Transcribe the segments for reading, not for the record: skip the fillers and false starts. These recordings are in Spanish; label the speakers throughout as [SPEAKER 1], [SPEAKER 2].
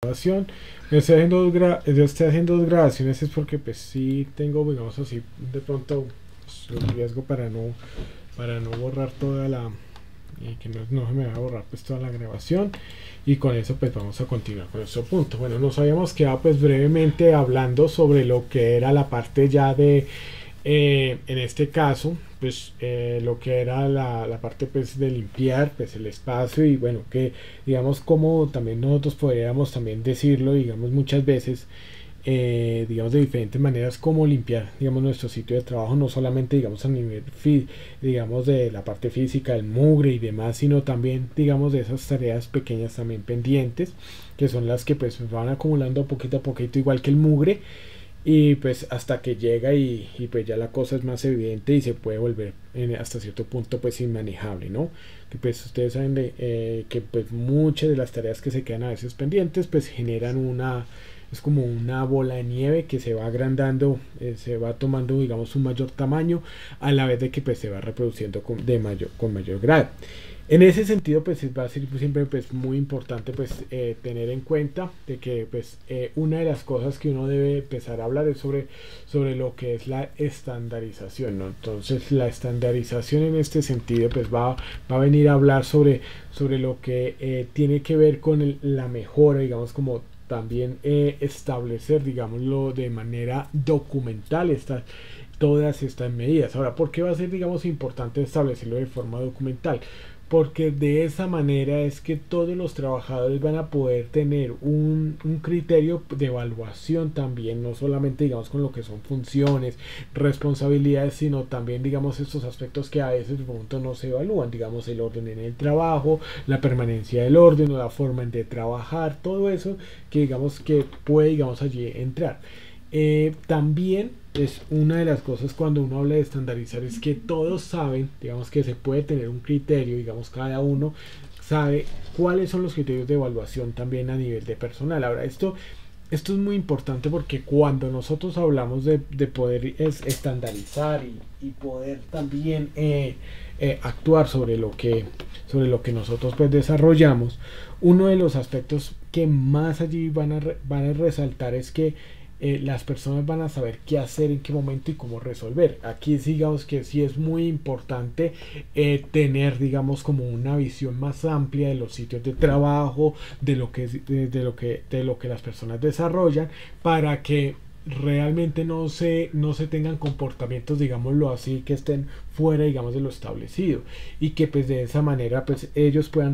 [SPEAKER 1] grabación. Yo estoy haciendo dos grabaciones es porque pues sí tengo, digamos así, de pronto pues, el riesgo para no borrar toda la y que no se me va a borrar pues toda la grabación, y con eso pues vamos a continuar con nuestro punto. Bueno, nos habíamos quedado pues brevemente hablando sobre lo que era la parte ya de en este caso pues lo que era la parte pues de limpiar pues el espacio, y bueno, que digamos como también nosotros podríamos también decirlo, digamos muchas veces, digamos de diferentes maneras como limpiar, digamos, nuestro sitio de trabajo, no solamente digamos a nivel digamos de la parte física, el mugre y demás, sino también digamos de esas tareas pequeñas también pendientes, que son las que pues van acumulando poquito a poquito, igual que el mugre, y pues hasta que llega y pues ya la cosa es más evidente y se puede volver hasta cierto punto pues inmanejable, ¿no? Que pues ustedes saben que pues muchas de las tareas que se quedan a veces pendientes pues generan es como una bola de nieve que se va agrandando, se va tomando digamos un mayor tamaño, a la vez de que pues se va reproduciendo con mayor grado. En ese sentido pues va a ser siempre pues muy importante pues tener en cuenta de que pues una de las cosas que uno debe empezar a hablar es sobre lo que es la estandarización, ¿no? Entonces la estandarización en este sentido pues va a venir a hablar sobre lo que tiene que ver con la mejora, digamos, como también establecer, digámoslo, de manera documental todas estas medidas. Ahora, ¿por qué va a ser, digamos, importante establecerlo de forma documental? Porque de esa manera es que todos los trabajadores van a poder tener un criterio de evaluación también, no solamente digamos con lo que son funciones, responsabilidades, sino también digamos estos aspectos que a veces de momento no se evalúan, digamos el orden en el trabajo, la permanencia del orden o la forma de trabajar, todo eso que digamos que puede digamos allí entrar. También es una de las cosas cuando uno habla de estandarizar es que todos saben, digamos que se puede tener un criterio, digamos cada uno sabe cuáles son los criterios de evaluación también a nivel de personal. Ahora esto es muy importante porque cuando nosotros hablamos de poder estandarizar y poder también actuar sobre lo que nosotros pues desarrollamos, uno de los aspectos que más allí van a resaltar es que las personas van a saber qué hacer, en qué momento y cómo resolver. Aquí digamos que sí es muy importante tener digamos como una visión más amplia de los sitios de trabajo, de lo que las personas desarrollan, para que realmente no se tengan comportamientos, digámoslo así, que estén fuera digamos de lo establecido, y que pues de esa manera pues ellos puedan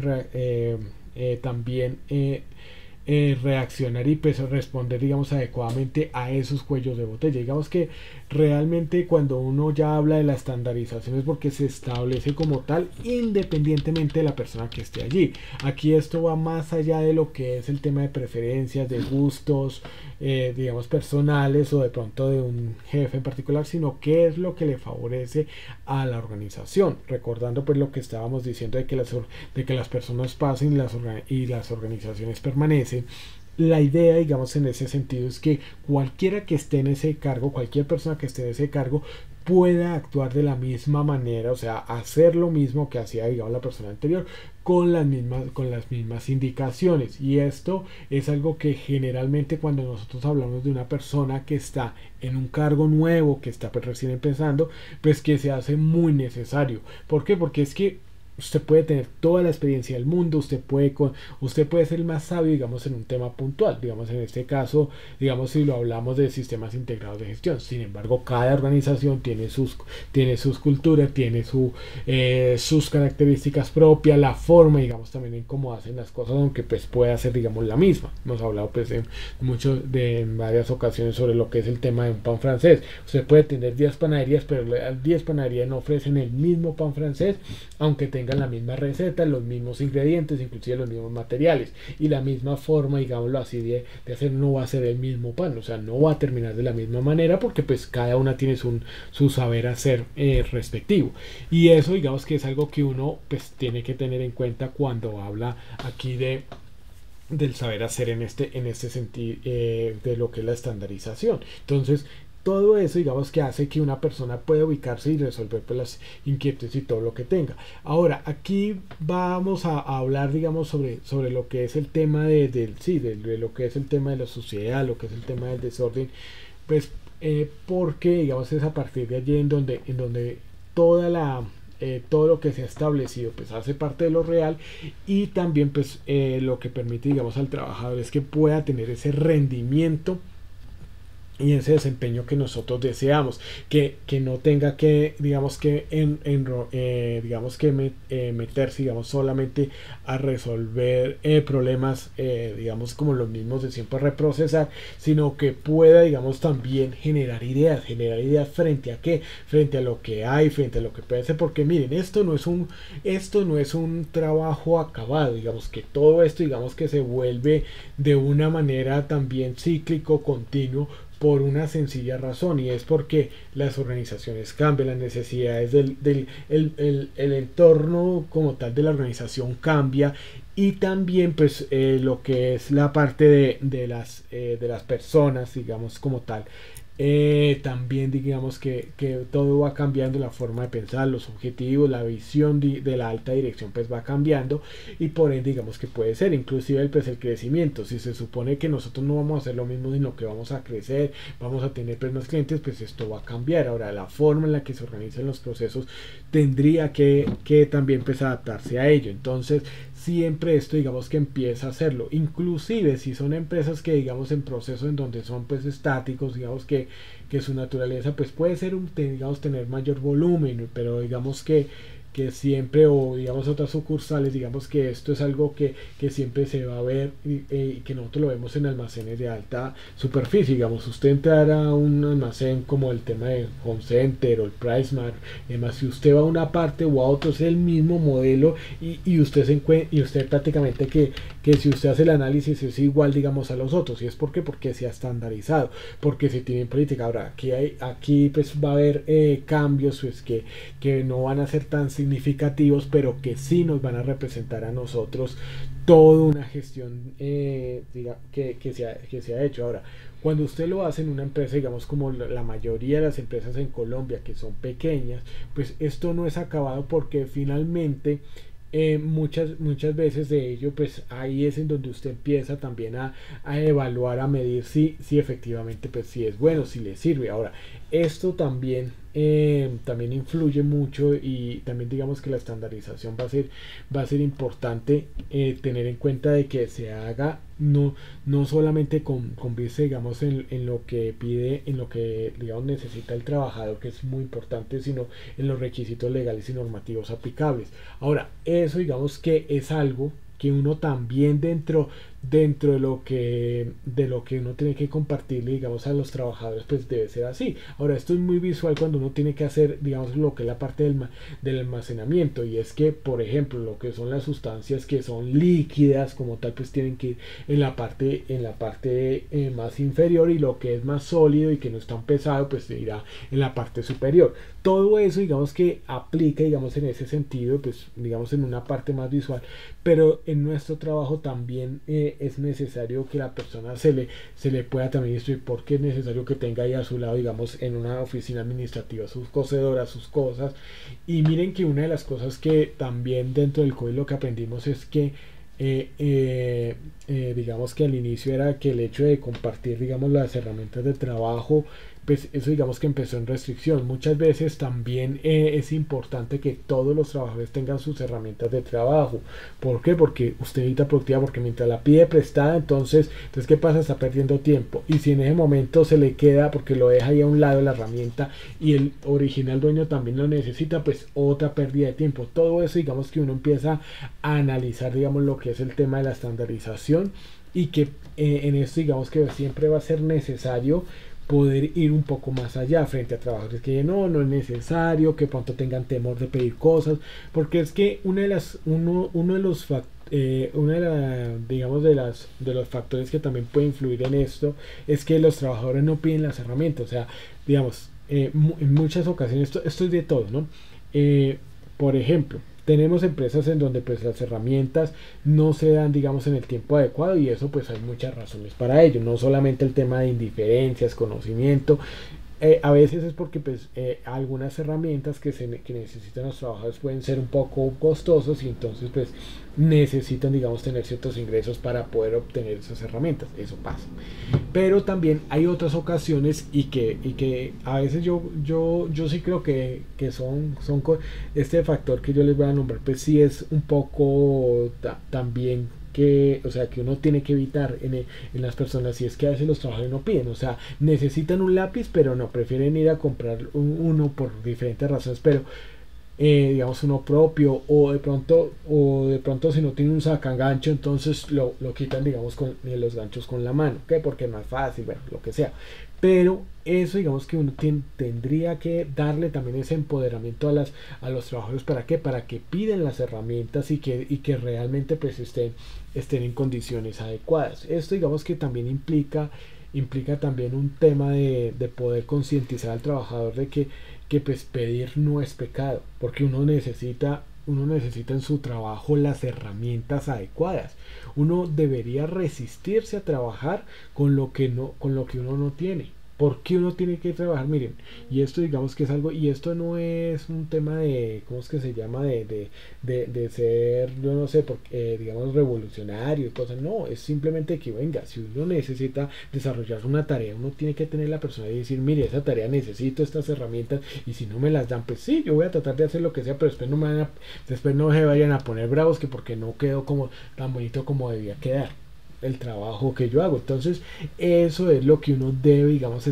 [SPEAKER 1] también reaccionar y pues responder digamos adecuadamente a esos cuellos de botella. Digamos que realmente cuando uno ya habla de la estandarización es porque se establece como tal independientemente de la persona que esté allí. Aquí esto va más allá de lo que es el tema de preferencias, de gustos digamos personales o de pronto de un jefe en particular, sino qué es lo que le favorece a la organización, recordando pues lo que estábamos diciendo de que las personas pasen y las organizaciones permanecen. La idea, digamos, en ese sentido es que cualquiera que esté en ese cargo, cualquier persona que esté en ese cargo, pueda actuar de la misma manera, o sea, hacer lo mismo que hacía, digamos, la persona anterior, con las mismas indicaciones. Y esto es algo que generalmente cuando nosotros hablamos de una persona que está en un cargo nuevo, que está pues recién empezando, pues que se hace muy necesario. ¿Por qué? Porque es que usted puede tener toda la experiencia del mundo, usted puede ser el más sabio, digamos, en un tema puntual, digamos, en este caso, digamos, si lo hablamos de sistemas integrados de gestión. Sin embargo, cada organización tiene sus culturas, tiene sus características propias, la forma, digamos, también en cómo hacen las cosas, aunque pues pueda ser, digamos, la misma. Hemos hablado pues en varias ocasiones sobre lo que es el tema de un pan francés. Usted puede tener 10 panaderías, pero las 10 panaderías no ofrecen el mismo pan francés, aunque tengan la misma receta, los mismos ingredientes, inclusive los mismos materiales y la misma forma, digámoslo así, de hacer. No va a ser el mismo pan, o sea, no va a terminar de la misma manera porque pues cada una tiene su saber hacer respectivo, y eso digamos que es algo que uno pues tiene que tener en cuenta cuando habla aquí del saber hacer en este sentido, de lo que es la estandarización. Entonces todo eso digamos que hace que una persona pueda ubicarse y resolver pues las inquietudes y todo lo que tenga. Ahora aquí vamos a hablar digamos sobre lo que es el tema de lo que es el tema de la suciedad, lo que es el tema del desorden, pues porque digamos es a partir de allí en donde toda la todo lo que se ha establecido pues hace parte de lo real, y también pues lo que permite digamos al trabajador es que pueda tener ese rendimiento y ese desempeño que nosotros deseamos, que no tenga que digamos que digamos que meterse digamos solamente a resolver problemas digamos como los mismos de siempre reprocesar, sino que pueda digamos también generar ideas frente a qué, frente a lo que hay, frente a lo que puede ser, porque miren, esto no es un trabajo acabado, digamos que todo esto digamos que se vuelve de una manera también cíclico, continuo, por una sencilla razón, y es porque las organizaciones cambian, las necesidades el entorno como tal de la organización cambia, y también pues lo que es la parte de las personas digamos como tal. También digamos que todo va cambiando, la forma de pensar, los objetivos, la visión de la alta dirección pues va cambiando, y por ende digamos que puede ser inclusive pues el crecimiento. Si se supone que nosotros no vamos a hacer lo mismo sino que vamos a crecer, vamos a tener pues más clientes, pues esto va a cambiar. Ahora la forma en la que se organizan los procesos tendría que también pues adaptarse a ello. Entonces siempre esto digamos que empieza a hacerlo, inclusive si son empresas que digamos en procesos en donde son pues estáticos, digamos que su naturaleza pues puede ser digamos tener mayor volumen, pero digamos que siempre, o digamos otras sucursales, digamos que esto es algo que siempre se va a ver, y que nosotros lo vemos en almacenes de alta superficie. Digamos, usted entrará a un almacén como el tema de Home Center o el PriceMart, además si usted va a una parte o a otro es el mismo modelo, y usted prácticamente que si usted hace el análisis es igual digamos a los otros. ¿Y es por qué? Porque se ha estandarizado, porque se tiene política. Ahora aquí pues va a haber cambios pues que no van a ser tan significativos, pero que sí nos van a representar a nosotros toda una gestión que se ha hecho. Ahora, cuando usted lo hace en una empresa, digamos como la mayoría de las empresas en Colombia que son pequeñas, pues esto no es acabado, porque finalmente muchas veces de ello pues ahí es en donde usted empieza también a evaluar, a medir si efectivamente pues si es bueno, si le sirve. Ahora esto también influye mucho, y también digamos que la estandarización va a ser importante, tener en cuenta de que se haga no solamente con base digamos en lo que pide, en lo que digamos necesita el trabajador, que es muy importante, sino en los requisitos legales y normativos aplicables. Ahora eso digamos que es algo que uno también dentro de lo que uno tiene que compartirle digamos a los trabajadores pues debe ser así. Ahora esto es muy visual cuando uno tiene que hacer digamos lo que es la parte del almacenamiento, y es que por ejemplo lo que son las sustancias que son líquidas como tal pues tienen que ir en la parte más inferior, y lo que es más sólido y que no es tan pesado pues irá en la parte superior. Todo eso digamos que aplica digamos en ese sentido pues digamos en una parte más visual, pero en nuestro trabajo también es necesario que la persona se le pueda también instruir, porque es necesario que tenga ahí a su lado digamos en una oficina administrativa sus cocedoras, sus cosas. Y miren que una de las cosas que también dentro del código que aprendimos es que digamos que al inicio era que el hecho de compartir digamos las herramientas de trabajo, pues eso digamos que empezó en restricción. Muchas veces también es importante que todos los trabajadores tengan sus herramientas de trabajo. ¿Por qué? Porque usted necesita productividad, porque mientras la pide prestada, entonces ¿qué pasa? Está perdiendo tiempo, y si en ese momento se le queda porque lo deja ahí a un lado la herramienta y el original dueño también lo necesita, pues otra pérdida de tiempo. Todo eso digamos que uno empieza a analizar digamos lo que es el tema de la estandarización, y que en esto digamos que siempre va a ser necesario poder ir un poco más allá frente a trabajadores que no es necesario, que pronto tengan temor de pedir cosas, porque es que uno de los digamos de los factores que también puede influir en esto es que los trabajadores no piden las herramientas. O sea, digamos, en muchas ocasiones esto es de todo, ¿no? Por ejemplo, tenemos empresas en donde pues las herramientas no se dan digamos en el tiempo adecuado, y eso pues hay muchas razones para ello, no solamente el tema de indiferencias, conocimiento, a veces es porque pues algunas herramientas que necesitan los trabajadores pueden ser un poco costosos y entonces pues necesitan digamos tener ciertos ingresos para poder obtener esas herramientas, eso pasa. Pero también hay otras ocasiones y que a veces yo sí creo que este factor que yo les voy a nombrar pues sí es un poco también que, o sea, que uno tiene que evitar en las personas, y es que a veces los trabajadores no piden, o sea, necesitan un lápiz, pero no, prefieren ir a comprar uno por diferentes razones, pero digamos uno propio, o de pronto si no tiene un sacagancho, entonces lo quitan digamos con los ganchos con la mano, ¿qué? Porque es más fácil, bueno, lo que sea. Pero eso digamos que uno tendría que darle también ese empoderamiento a los trabajadores. ¿Para qué? Para que piden las herramientas y que realmente pues estén en condiciones adecuadas. Esto digamos que también implica también un tema de poder concientizar al trabajador de que pues pedir no es pecado, porque uno necesita en su trabajo las herramientas adecuadas. Uno debería resistirse a trabajar con lo que uno no tiene. ¿Por qué uno tiene que trabajar? Miren, y esto digamos que es algo, y esto no es un tema de, ¿cómo es que se llama? De ser, yo no sé, porque, digamos, revolucionario y cosas. No, es simplemente que, venga, si uno necesita desarrollar una tarea, uno tiene que tener la persona y decir, mire, esa tarea necesito estas herramientas, y si no me las dan, pues sí, yo voy a tratar de hacer lo que sea, pero después no se vayan a poner bravos que porque no quedó como tan bonito como debía quedar el trabajo que yo hago. Entonces eso es lo que uno debe digamos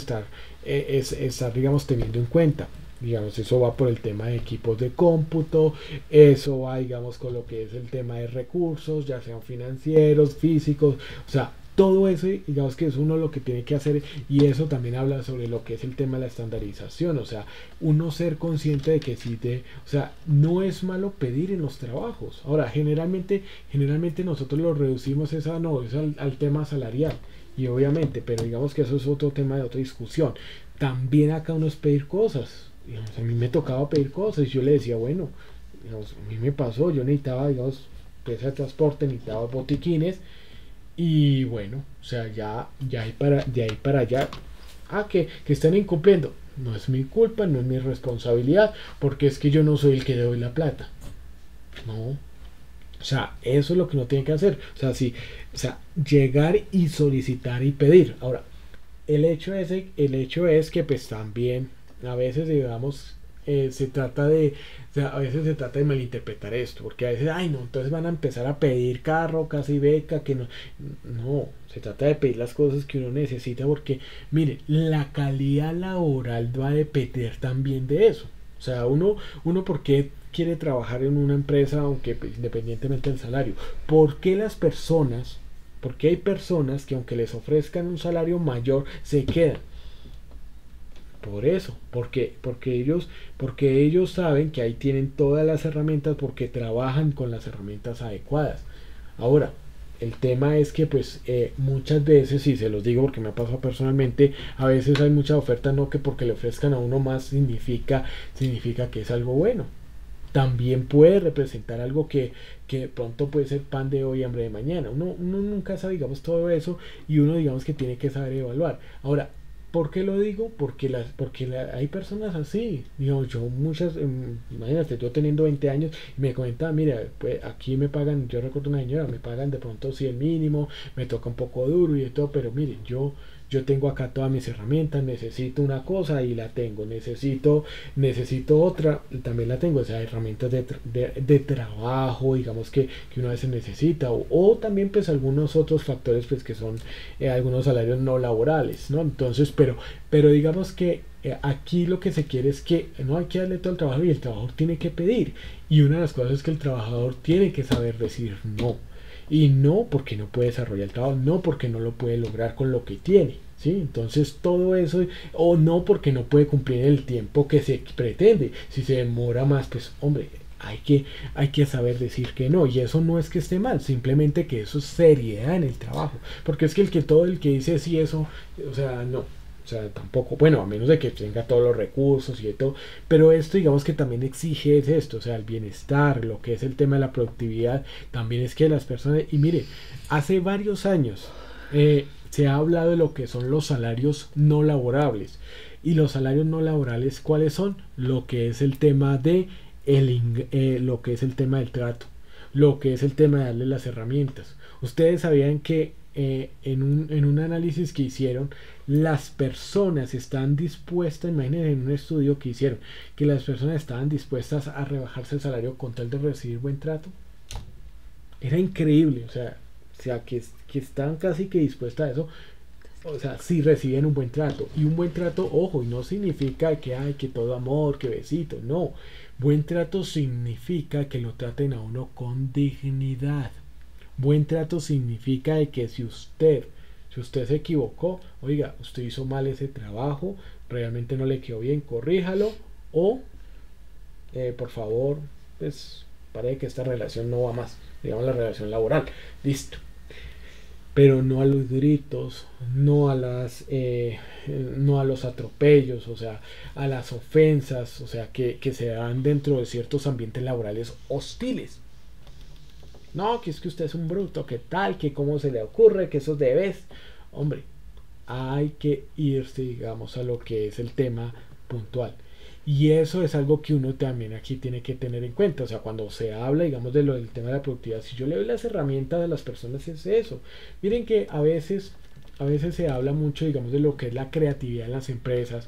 [SPEAKER 1] estar digamos teniendo en cuenta. Digamos, eso va por el tema de equipos de cómputo, eso va digamos con lo que es el tema de recursos, ya sean financieros, físicos, o sea, todo eso digamos que es uno lo que tiene que hacer. Y eso también habla sobre lo que es el tema de la estandarización, o sea, uno ser consciente de que o sea, no es malo pedir en los trabajos. Ahora, generalmente nosotros lo reducimos no, es al tema salarial, y obviamente, pero digamos que eso es otro tema de otra discusión. También acá uno es pedir cosas. Digamos, a mí me tocaba pedir cosas y yo le decía, bueno, digamos, a mí me pasó, yo necesitaba, digamos, pieza de transporte, necesitaba botiquines, y bueno, o sea, de ahí para allá, que están incumpliendo. No es mi culpa, no es mi responsabilidad, porque es que yo no soy el que doy la plata. No. O sea, eso es lo que uno tiene que hacer. O sea, sí, o sea, llegar y solicitar y pedir. Ahora, el hecho es que pues también a veces digamos o sea, a veces se trata de malinterpretar esto, porque a veces, ay no, entonces van a empezar a pedir carro, casi beca, que no, se trata de pedir las cosas que uno necesita, porque mire, la calidad laboral va a depender también de eso. O sea, uno por qué quiere trabajar en una empresa, aunque pues, independientemente del salario. ¿Por qué hay personas que aunque les ofrezcan un salario mayor se quedan? Por eso, porque ellos saben que ahí tienen todas las herramientas, porque trabajan con las herramientas adecuadas. Ahora, el tema es que pues muchas veces, y se los digo porque me ha pasado personalmente, a veces hay mucha oferta, no que porque le ofrezcan a uno más significa que es algo bueno. También puede representar algo que pronto puede ser pan de hoy, hambre de mañana. Uno nunca sabe, digamos, todo eso, y uno, digamos, que tiene que saber evaluar. Ahora, ¿por qué lo digo? Porque hay personas así. Digamos, yo imagínate, yo teniendo 20 años, y me comentaban, mira, pues aquí me pagan, yo recuerdo una señora, me pagan de pronto sí el mínimo, me toca un poco duro y de todo, pero mire, yo tengo acá todas mis herramientas, necesito una cosa y la tengo, necesito otra, también la tengo, o sea, herramientas de trabajo, digamos que una vez se necesita, o también pues algunos otros factores pues que son algunos salarios no laborales, ¿no? Entonces, pero digamos que aquí lo que se quiere es que no hay que darle todo el trabajo, y el trabajador tiene que pedir, y una de las cosas es que el trabajador tiene que saber decir no. Y no porque no puede desarrollar el trabajo, no porque no lo puede lograr con lo que tiene, ¿sí? Entonces todo eso, o no porque no puede cumplir el tiempo que se pretende. Si se demora más, pues hombre, hay que saber decir que no. Y eso no es que esté mal, simplemente que eso es seriedad en el trabajo. Porque es que todo el que dice sí eso, o sea, no. O sea, tampoco, bueno, a menos de que tenga todos los recursos y de todo, pero esto digamos que también exige es esto, o sea, el bienestar, lo que es el tema de la productividad, también es que las personas, y mire, hace varios años se ha hablado de lo que son los salarios no laborables. Y los salarios no laborales, ¿cuáles son? Lo que es el tema de lo que es el tema del trato, lo que es el tema de darle las herramientas. Ustedes sabían que en un análisis que hicieron, las personas están dispuestas, imagínense en un estudio que hicieron, que las personas estaban dispuestas a rebajarse el salario con tal de recibir buen trato. Era increíble, o sea que estaban casi que dispuestas a eso. O sea, si reciben un buen trato. Y un buen trato, ojo, y no significa que hay que todo amor, que besito, no. Buen trato significa que lo traten a uno con dignidad. Buen trato significa de que si usted se equivocó, oiga, usted hizo mal ese trabajo, realmente no le quedó bien, corríjalo, o por favor, pues parece que esta relación no va más, digamos la relación laboral, listo. Pero no a los gritos, no a no a los atropellos, o sea, a las ofensas, o sea, que se dan dentro de ciertos ambientes laborales hostiles. No, que es que usted es un bruto, que tal, que cómo se le ocurre, que eso debes. Hombre, hay que irse, digamos, a lo que es el tema puntual. Y eso es algo que uno también aquí tiene que tener en cuenta. O sea, cuando se habla, digamos, de lo del tema de la productividad, si yo le doy las herramientas a las personas, es eso. Miren que a veces se habla mucho, digamos, de lo que es la creatividad en las empresas.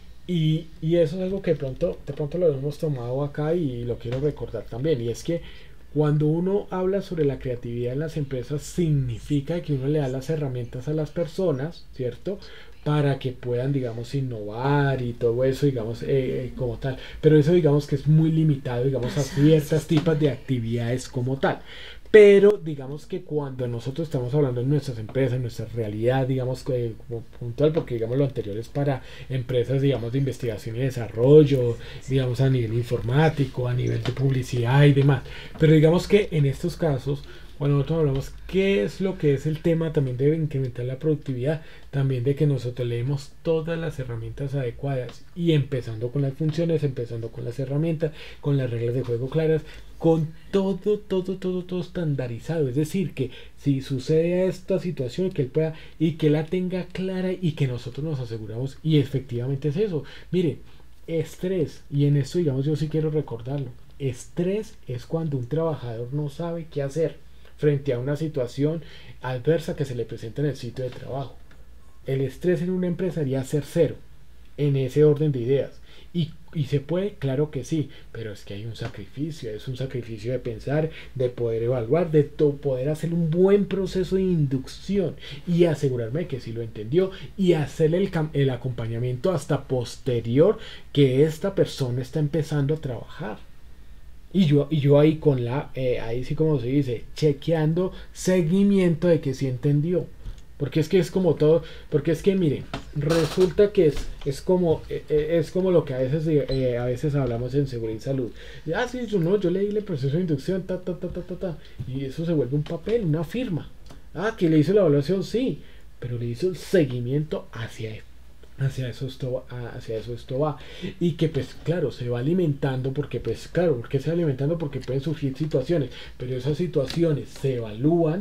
[SPEAKER 1] Y eso es algo que de pronto lo hemos tomado acá y lo quiero recordar también. Y es que cuando uno habla sobre la creatividad en las empresas, significa que uno le da las herramientas a las personas, ¿cierto? Para que puedan, digamos, innovar y todo eso, digamos, como tal. Pero eso, digamos, que es muy limitado, digamos, a ciertas tipos de actividades como tal. Pero digamos que cuando nosotros estamos hablando en nuestras empresas, en nuestra realidad, digamos, como puntual, porque digamos lo anterior es para empresas, digamos, de investigación y desarrollo, digamos, a nivel informático, a nivel de publicidad y demás. Pero digamos que en estos casos, cuando nosotros hablamos qué es lo que es el tema también de incrementar la productividad, también de que nosotros leemos todas las herramientas adecuadas y empezando con las funciones, empezando con las herramientas, con las reglas de juego claras, con todo estandarizado. Es decir, que si sucede esta situación, que él pueda y que la tenga clara y que nosotros nos aseguramos. Y efectivamente es eso. Mire, estrés, y en esto, digamos, yo sí quiero recordarlo. Estrés es cuando un trabajador no sabe qué hacer frente a una situación adversa que se le presenta en el sitio de trabajo. El estrés en una empresa debería ser cero, en ese orden de ideas. Y se puede, claro que sí, pero es que hay un sacrificio, es un sacrificio de pensar, de poder evaluar, de poder hacer un buen proceso de inducción y asegurarme que sí lo entendió y hacerle el acompañamiento hasta posterior que esta persona está empezando a trabajar. Y yo ahí con ahí sí como se dice, chequeando seguimiento de que sí entendió. Porque es que es como todo, porque es que miren, resulta que es como lo que a veces hablamos en seguridad y salud. Ah, sí, yo leí el proceso de inducción, y eso se vuelve un papel, una firma. Ah, que le hizo la evaluación, sí, pero le hizo el seguimiento hacia eso esto va, y que pues claro se va alimentando porque pues claro, porque se va alimentando porque pueden surgir situaciones, pero esas situaciones se evalúan,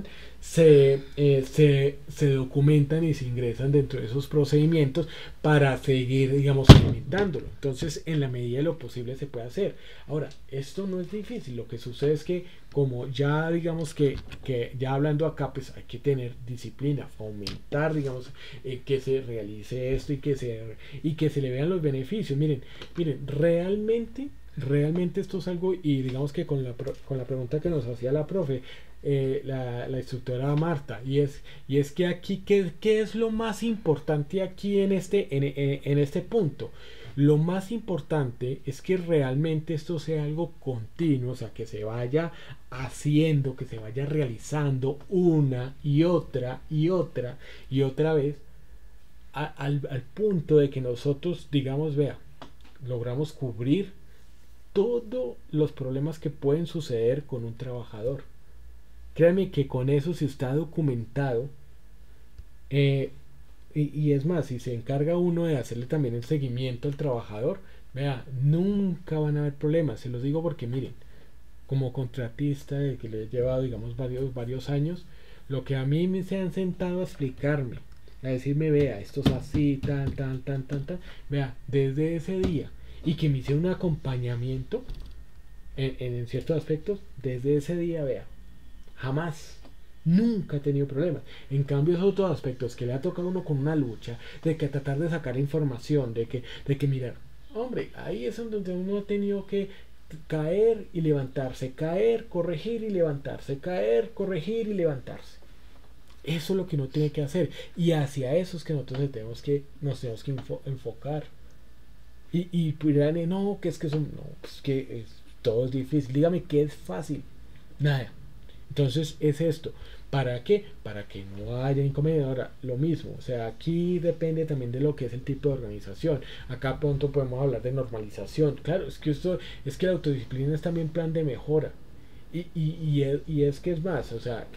[SPEAKER 1] se documentan y se ingresan dentro de esos procedimientos para seguir, digamos, alimentándolo. Entonces en la medida de lo posible se puede hacer. Ahora, esto no es difícil, lo que sucede es que como ya digamos que ya hablando acá, pues hay que tener disciplina, fomentar, digamos, que se realice esto y que se le vean los beneficios. Miren, realmente esto es algo, y digamos que con la pregunta que nos hacía la profe, la instructora Marta, y es que aquí, ¿qué es lo más importante aquí en este punto? Lo más importante es que realmente esto sea algo continuo, o sea, que se vaya haciendo, que se vaya realizando una y otra vez, al punto de que nosotros, digamos, vea, logramos cubrir todos los problemas que pueden suceder con un trabajador. Créanme que con eso, si está documentado, y es más, si se encarga uno de hacerle también el seguimiento al trabajador, vea, nunca van a haber problemas. Se los digo porque miren, como contratista que le he llevado, digamos, varios años, lo que a mí me se han sentado a explicarme, a decirme, vea, esto es así, tan, vea, desde ese día, y que me hicieron un acompañamiento en ciertos aspectos, desde ese día, vea, jamás, nunca he tenido problemas. En cambio, esos otros aspectos que le ha tocado a uno con una lucha, de que tratar de sacar información, de que mirar, hombre, ahí es donde uno ha tenido que caer y levantarse, caer, corregir y levantarse, caer, corregir y levantarse. Eso es lo que uno tiene que hacer. Y hacia eso es que nosotros nos tenemos que enfocar. Y dirán, no, que es que son, no, pues que todo es difícil. Dígame qué es fácil. Nada. Entonces es esto. ¿Para qué? Para que no haya inconveniente. Ahora, lo mismo. O sea, aquí depende también de lo que es el tipo de organización. Acá pronto podemos hablar de normalización. Claro, es que la autodisciplina es también plan de mejora. Y es que es más, o sea,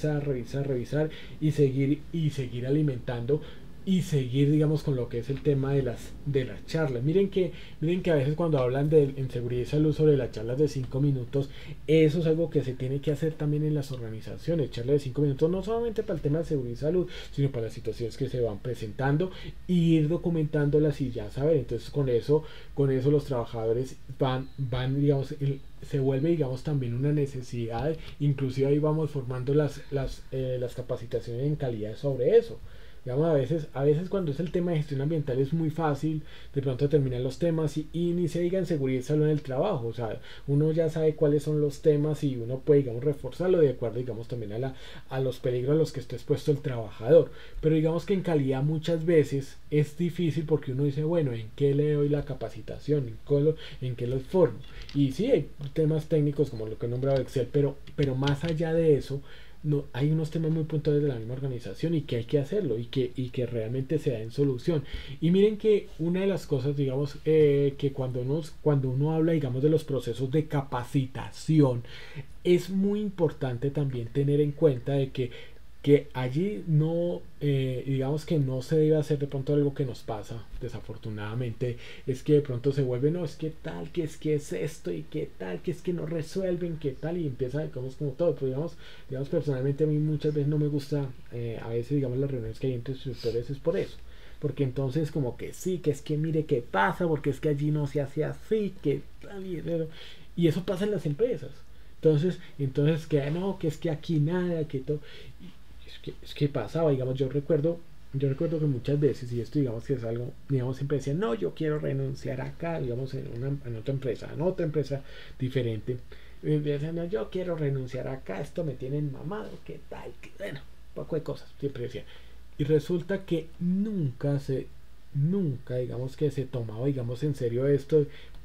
[SPEAKER 1] revisar y seguir alimentando y seguir, digamos, con lo que es el tema de las charlas. Miren que a veces cuando hablan en seguridad y salud sobre las charlas de 5 minutos, eso es algo que se tiene que hacer también en las organizaciones. Charlas de 5 minutos no solamente para el tema de seguridad y salud, sino para las situaciones que se van presentando y ir documentándolas y ya saber. Entonces con eso los trabajadores digamos, se vuelve, digamos, también una necesidad. Inclusive ahí vamos formando las capacitaciones en calidad sobre eso. Digamos, a veces cuando es el tema de gestión ambiental es muy fácil de pronto terminar los temas y ni se diga en seguridad y salud en el trabajo. O sea, uno ya sabe cuáles son los temas y uno puede, digamos, reforzarlo de acuerdo, digamos, también a los peligros a los que está expuesto el trabajador. Pero digamos que en calidad muchas veces es difícil porque uno dice, bueno, ¿en qué le doy la capacitación? ¿En qué los formo? Y sí, hay temas técnicos como lo que he nombrado Excel, pero más allá de eso, no, hay unos temas muy puntuales de la misma organización y que hay que hacerlo y que realmente se da en solución. Y miren que una de las cosas, digamos, que cuando uno habla, digamos, de los procesos de capacitación, es muy importante también tener en cuenta de que allí no, digamos que no se debe hacer de pronto algo que nos pasa, desafortunadamente, es que de pronto se vuelve, no, es que tal, que es esto y que tal, que es que no resuelven, que tal, y empieza, digamos, como todo. Pues digamos personalmente a mí muchas veces no me gusta, a veces, digamos, las reuniones que hay entre instructores es por eso. Porque entonces como que sí, que es que mire qué pasa, porque es que allí no se hace así, que tal, y eso pasa en las empresas. Entonces que no, que es que aquí nada, que todo. Es que pasaba, digamos, yo recuerdo que muchas veces, y esto digamos que es algo, digamos, siempre decían, no, yo quiero renunciar acá, digamos, en otra empresa diferente. Y me decían, no, yo quiero renunciar acá, esto me tienen mamado, qué tal, bueno, poco de cosas, siempre decía. Y resulta que nunca, digamos, que se tomaba, digamos, en serio esto.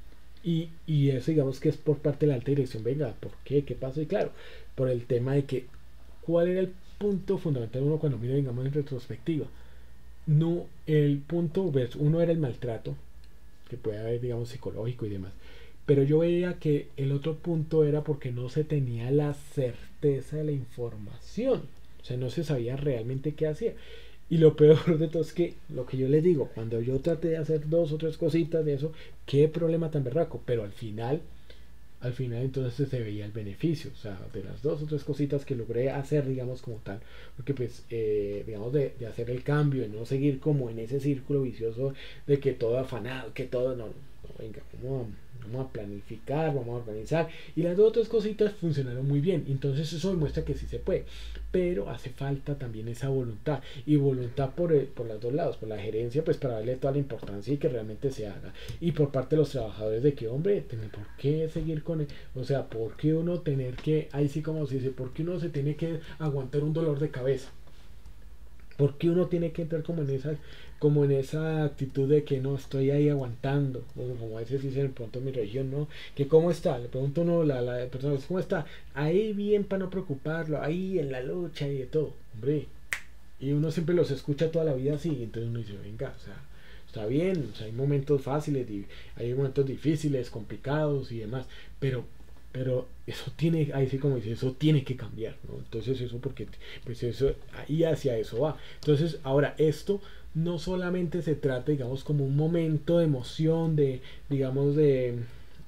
[SPEAKER 1] Y eso, digamos, que es por parte de la alta dirección. Venga, ¿por qué? ¿Qué pasó? Y claro, por el tema de que, ¿cuál era el punto fundamental uno cuando mira, digamos, en retrospectiva? No, el punto, pues, uno era el maltrato, que puede haber, digamos, psicológico y demás. Pero yo veía que el otro punto era porque no se tenía la certeza de la información. O sea, no se sabía realmente qué hacía. Y lo peor de todo es que lo que yo les digo, cuando yo traté de hacer 2 o 3 cositas de eso, qué problema tan berraco. Pero al final entonces se veía el beneficio, o sea, de las 2 o 3 cositas que logré hacer, digamos, como tal, porque pues, digamos, de hacer el cambio, de no seguir como en ese círculo vicioso de que todo afanado, que todo, no, venga, vamos a planificar, vamos a organizar, y las 2 o 3 cositas funcionaron muy bien. Entonces eso demuestra que sí se puede, pero hace falta también esa voluntad, y voluntad por los dos lados, por la gerencia, pues para darle toda la importancia y que realmente se haga, y por parte de los trabajadores, de que, hombre, ¿por qué seguir con él? O sea, ¿por qué uno tener que, ahí sí como se dice, por qué uno se tiene que aguantar un dolor de cabeza? Porque uno tiene que entrar como en esa actitud de que no estoy ahí aguantando, o como a veces dicen de pronto en mi región, no, que cómo está, le pregunto uno la persona, cómo está, ahí bien para no preocuparlo, ahí en la lucha y de todo, hombre, y uno siempre los escucha toda la vida así, entonces uno dice, venga, o sea, está bien, o sea, hay momentos fáciles, hay momentos difíciles, complicados y demás, pero eso tiene, ahí sí como dice, eso tiene que cambiar, ¿no? Entonces eso porque, pues eso, ahí hacia eso va. Entonces, ahora, esto no solamente se trata, digamos, como un momento de emoción, digamos,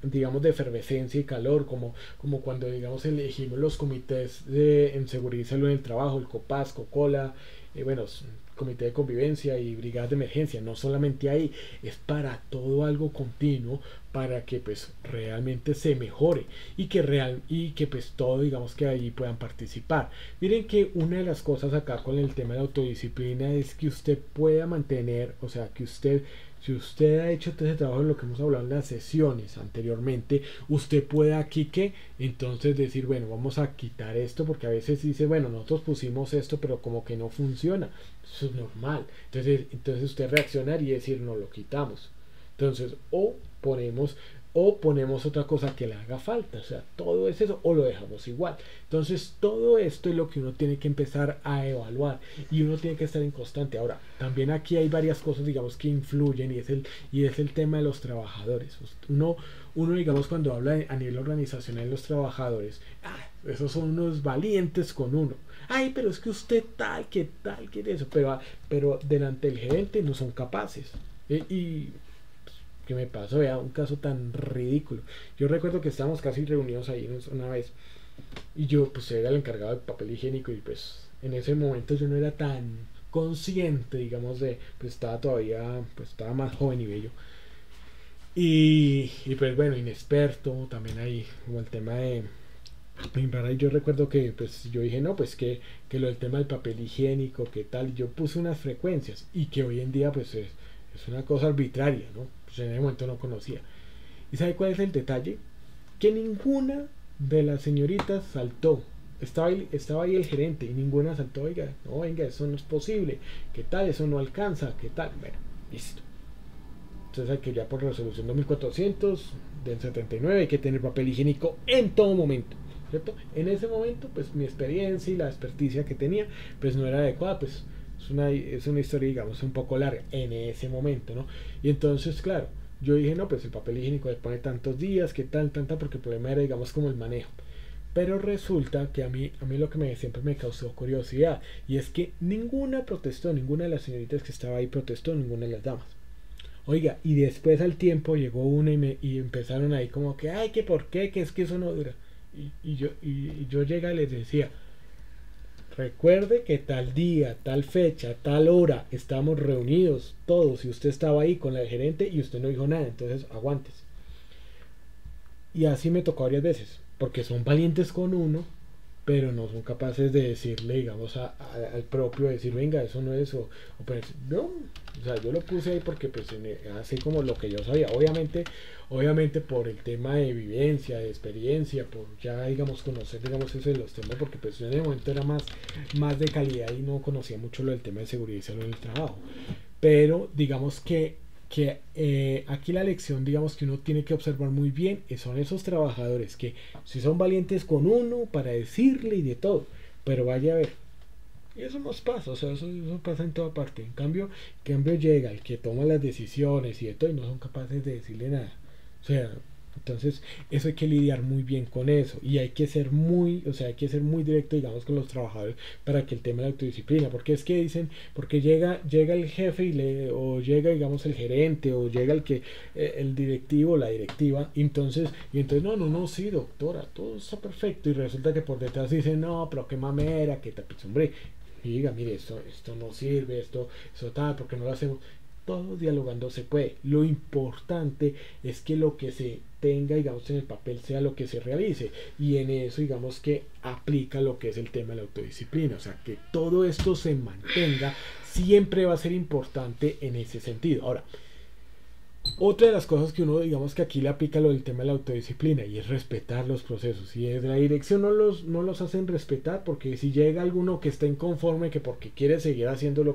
[SPEAKER 1] digamos, de efervescencia y calor, como cuando, digamos, elegimos los comités en seguridad y salud en el trabajo, el COPAS, COCOLA, bueno, comité de convivencia y brigadas de emergencia. No solamente ahí, es para todo algo continuo, para que pues realmente se mejore y que pues todo, digamos, que ahí puedan participar. Miren que una de las cosas acá con el tema de la autodisciplina es que usted pueda mantener, o sea, que usted, si usted ha hecho todo ese trabajo de lo que hemos hablado en las sesiones anteriormente, usted puede aquí que entonces decir, bueno, vamos a quitar esto, porque a veces dice, bueno, nosotros pusimos esto, pero como que no funciona. Eso es normal. Entonces usted reaccionar y decir, no, lo quitamos. Entonces, ponemos otra cosa que le haga falta, o sea, todo es eso, o lo dejamos igual. Entonces, todo esto es lo que uno tiene que empezar a evaluar y uno tiene que estar en constante. Ahora, también aquí hay varias cosas, digamos, que influyen y es el tema de los trabajadores. Uno digamos, cuando habla a nivel organizacional de los trabajadores, esos son unos valientes con uno. Ay, pero es que usted tal, que eso, pero delante del gerente no son capaces. Y que me pasó, vea, un caso tan ridículo. Yo recuerdo que estábamos casi reunidos ahí una vez y yo pues era el encargado del papel higiénico y pues en ese momento yo no era tan consciente, digamos, pues estaba todavía, pues estaba más joven y bello. Y pues bueno, inexperto también ahí, como el tema de... Y yo recuerdo que pues yo dije, no, pues que lo del tema del papel higiénico, que tal, yo puse unas frecuencias y que hoy en día pues es una cosa arbitraria, ¿no? Pues en ese momento no conocía. ¿Y sabe cuál es el detalle? Que ninguna de las señoritas saltó. Estaba ahí el gerente y ninguna saltó, oiga, no, venga, eso no es posible, ¿qué tal? Eso no alcanza, ¿qué tal? Bueno, listo. Entonces hay que ya por resolución 2400 del 79 hay que tener papel higiénico en todo momento, ¿cierto? En ese momento, pues mi experiencia y la experticia que tenía, pues no era adecuada, pues es una historia, digamos, un poco larga en ese momento, ¿no? Y entonces, claro, yo dije, no, pues el papel higiénico le pone tantos días, que tal, tanta, porque el problema era, digamos, como el manejo. Pero resulta que a mí lo que siempre me causó curiosidad, y es que ninguna protestó, ninguna de las señoritas que estaba ahí protestó, ninguna de las damas. Oiga, y después al tiempo llegó una y empezaron ahí como que, ay, que por qué, que es que eso no dura. Y yo llega y les decía, recuerde que tal día, tal fecha, tal hora estamos reunidos todos y usted estaba ahí con la gerente y usted no dijo nada, entonces aguantes. Y así me tocó varias veces, porque son valientes con uno, pero no son capaces de decirle, digamos, al propio, decir, venga, eso no es, o pues, no, o sea, yo lo puse ahí porque pues así como lo que yo sabía, obviamente por el tema de vivencia, de experiencia, por ya, digamos, conocer, digamos, eso de los temas, porque pues yo en el momento era más de calidad y no conocía mucho lo del tema de seguridad y salud en el trabajo, pero digamos que aquí la lección, digamos, que uno tiene que observar muy bien son esos trabajadores que si son valientes con uno para decirle y de todo, pero vaya a ver, y eso nos pasa, o sea, eso pasa en toda parte. En cambio llega el que toma las decisiones y de todo y no son capaces de decirle nada, o sea, entonces eso hay que lidiar muy bien con eso y hay que ser muy, o sea, hay que ser muy directo, digamos, con los trabajadores para que el tema de la autodisciplina, porque es que dicen, porque llega el jefe o llega, digamos, el gerente o llega el directivo, la directiva, y entonces no, sí, doctora, todo está perfecto, y resulta que por detrás dicen, no, pero qué mamera, qué tapiz, hombre, y diga, mire, esto no sirve, eso tal, porque no lo hacemos. Todo dialogando se puede. Lo importante es que lo que se tenga, digamos, en el papel sea lo que se realice. Y en eso, digamos, que aplica lo que es el tema de la autodisciplina. O sea, que todo esto se mantenga siempre va a ser importante en ese sentido. Ahora, otra de las cosas que uno, digamos, que aquí le aplica lo del tema de la autodisciplina y es respetar los procesos. Y desde la dirección no los hacen respetar, porque si llega alguno que está inconforme, que porque quiere seguir haciendo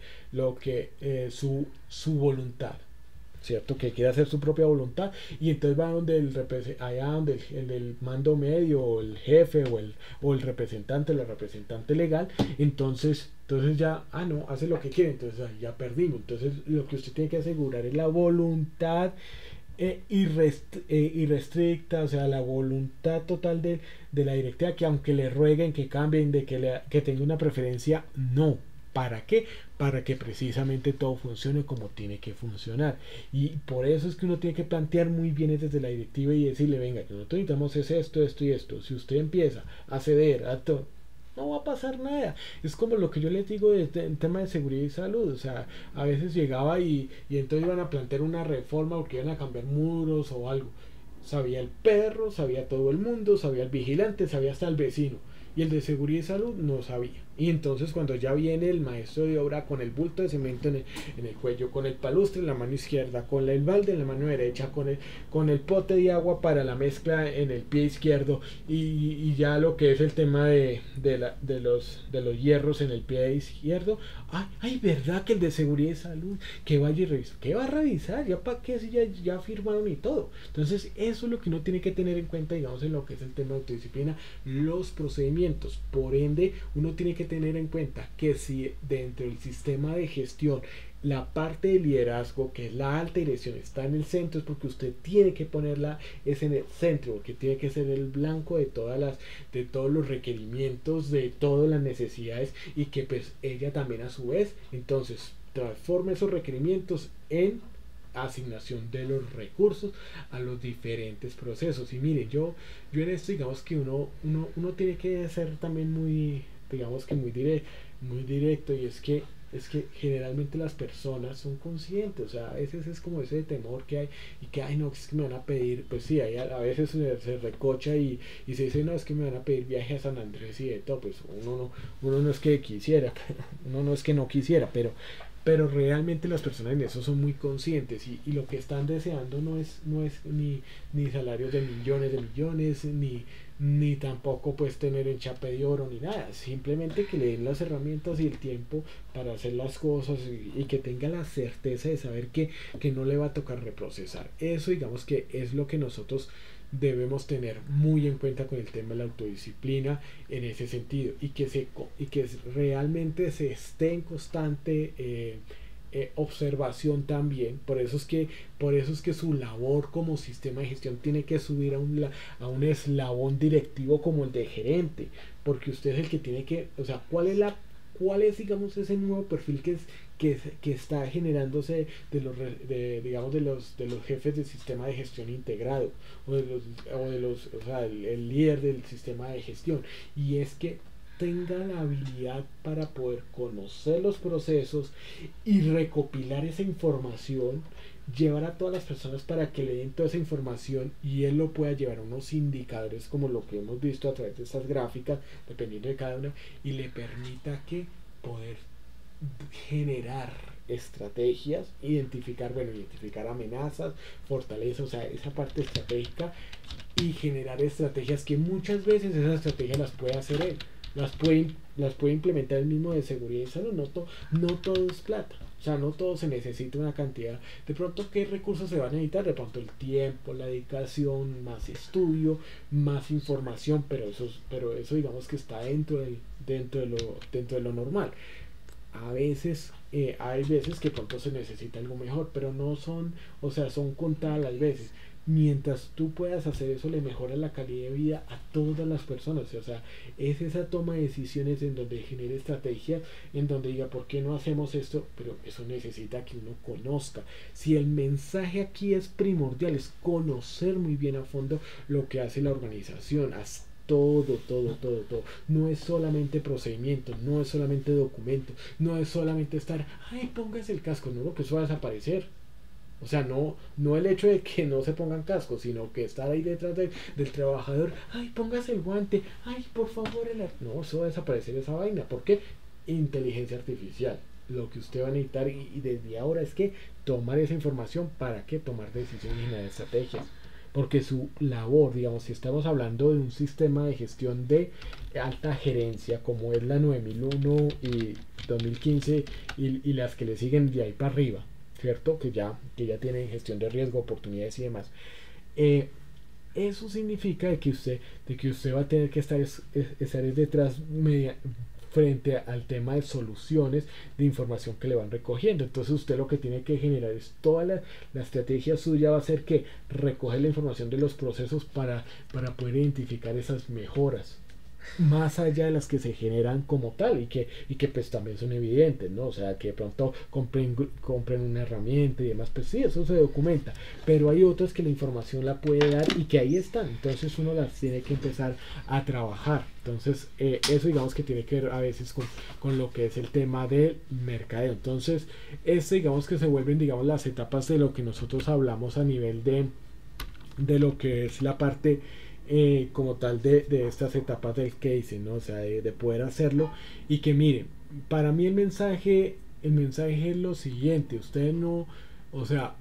[SPEAKER 1] su voluntad, ¿cierto? Que quiere hacer su propia voluntad, y entonces va allá donde el del mando medio o el jefe o el representante, la representante legal, entonces ya, no, hace lo que quiere, entonces ya perdimos. Entonces lo que usted tiene que asegurar es la voluntad irrestricta, o sea, la voluntad total de la directiva, que aunque le rueguen que cambien, que tenga una preferencia, no. ¿Para qué? Para que precisamente todo funcione como tiene que funcionar. Y por eso es que uno tiene que plantear muy bien desde la directiva y decirle, venga, que nosotros necesitamos es esto, esto y esto. Si usted empieza a ceder a todo, no va a pasar nada. Es como lo que yo les digo en tema de seguridad y salud. O sea, a veces llegaba y entonces iban a plantear una reforma porque iban a cambiar muros o algo. Sabía el perro, sabía todo el mundo, sabía el vigilante, sabía hasta el vecino. Y el de seguridad y salud no sabía. Y entonces cuando ya viene el maestro de obra con el bulto de cemento en el cuello, con el palustre en la mano izquierda, con el balde en la mano derecha, con el pote de agua para la mezcla en el pie izquierdo y ya lo que es el tema de los hierros en el pie izquierdo, ay, verdad que el de seguridad y salud, que vaya y revisa. ¿Qué va a revisar? ¿Ya para qué? Si ya firmaron y todo. Entonces eso es lo que uno tiene que tener en cuenta, digamos, en lo que es el tema de autodisciplina, los procedimientos. Por ende, uno tiene que tener en cuenta que si dentro del sistema de gestión la parte de liderazgo, que es la alta dirección, está en el centro, es porque usted tiene que ponerla es en el centro, porque tiene que ser el blanco de todos los requerimientos, de todas las necesidades, y que pues ella también a su vez entonces transforme esos requerimientos en asignación de los recursos a los diferentes procesos. Y mire, yo en esto digamos que uno tiene que ser también muy, digamos que muy directo, y es que generalmente las personas son conscientes. O sea, a veces es como ese temor que hay, y que ay, no, es que me van a pedir, pues sí, a veces se recocha y se dice, no, es que me van a pedir viaje a San Andrés y de todo. Pues uno no es que quisiera, uno no es que no quisiera, pero realmente las personas en eso son muy conscientes, y lo que están deseando no es ni salarios de millones, ni tampoco pues tener en chape de oro ni nada. Simplemente que le den las herramientas y el tiempo para hacer las cosas, y que tenga la certeza de saber que no le va a tocar reprocesar. Eso digamos que es lo que nosotros debemos tener muy en cuenta con el tema de la autodisciplina en ese sentido, y que realmente se esté en constante observación también. Por eso es que su labor como sistema de gestión tiene que subir a un eslabón directivo como el de gerente, porque usted es el que tiene que, o sea, cuál es digamos ese nuevo perfil que está generándose digamos de los jefes del sistema de gestión integrado, o sea, el líder del sistema de gestión. Y es que tenga la habilidad para poder conocer los procesos y recopilar esa información, llevar a todas las personas para que le den toda esa información, y él lo pueda llevar a unos indicadores como lo que hemos visto a través de estas gráficas, dependiendo de cada una, y le permita que poder generar estrategias, identificar amenazas, fortalezas, o sea, esa parte estratégica, y generar estrategias que muchas veces esas estrategias las puede hacer él, las puede implementar el mismo de seguridad y salud. No todo es plata, o sea, no todo se necesita una cantidad. De pronto, ¿qué recursos se van a necesitar? De pronto el tiempo, la dedicación, más estudio, más información, pero eso digamos que está dentro de lo normal. Hay veces que pronto se necesita algo mejor, pero no son, o sea, son contadas las veces. Mientras tú puedas hacer eso, le mejora la calidad de vida a todas las personas. O sea, es esa toma de decisiones en donde genere estrategias, en donde diga, ¿por qué no hacemos esto? Pero eso necesita que uno conozca. Si el mensaje aquí es primordial, es conocer muy bien a fondo lo que hace la organización. Todo. No es solamente procedimiento, no es solamente documento, no es solamente estar, ay, póngase el casco, no, lo que eso va a desaparecer. O sea, no el hecho de que no se pongan cascos, sino que estar ahí detrás del trabajador, ay, póngase el guante, ay, por favor, no, eso va a desaparecer esa vaina. ¿Por qué? Inteligencia artificial. Lo que usted va a necesitar, y desde ahora, es que tomar esa información para que tomar decisiones y de estrategias. Porque su labor, digamos, si estamos hablando de un sistema de gestión de alta gerencia como es la 9001 y 2015 y las que le siguen de ahí para arriba, ¿cierto? Que ya tienen gestión de riesgo, oportunidades y demás. Eso significa de que usted va a tener que estar detrás frente al tema de soluciones de información que le van recogiendo. Entonces usted lo que tiene que generar es toda la estrategia suya va a ser que recoger la información de los procesos para poder identificar esas mejoras. más allá de las que se generan como tal y que pues también son evidentes, ¿no? O sea, que de pronto compren una herramienta y demás, pues sí, eso se documenta, pero hay otras que la información la puede dar y que ahí están, entonces uno las tiene que empezar a trabajar. Entonces, eso digamos que tiene que ver a veces con lo que es el tema del mercadeo. Entonces, digamos que se vuelven, digamos, las etapas de lo que nosotros hablamos a nivel de lo que es la parte como tal de estas etapas del casing, ¿no? O sea, de poder hacerlo y que miren, para mí el mensaje es lo siguiente, ustedes no, o sea,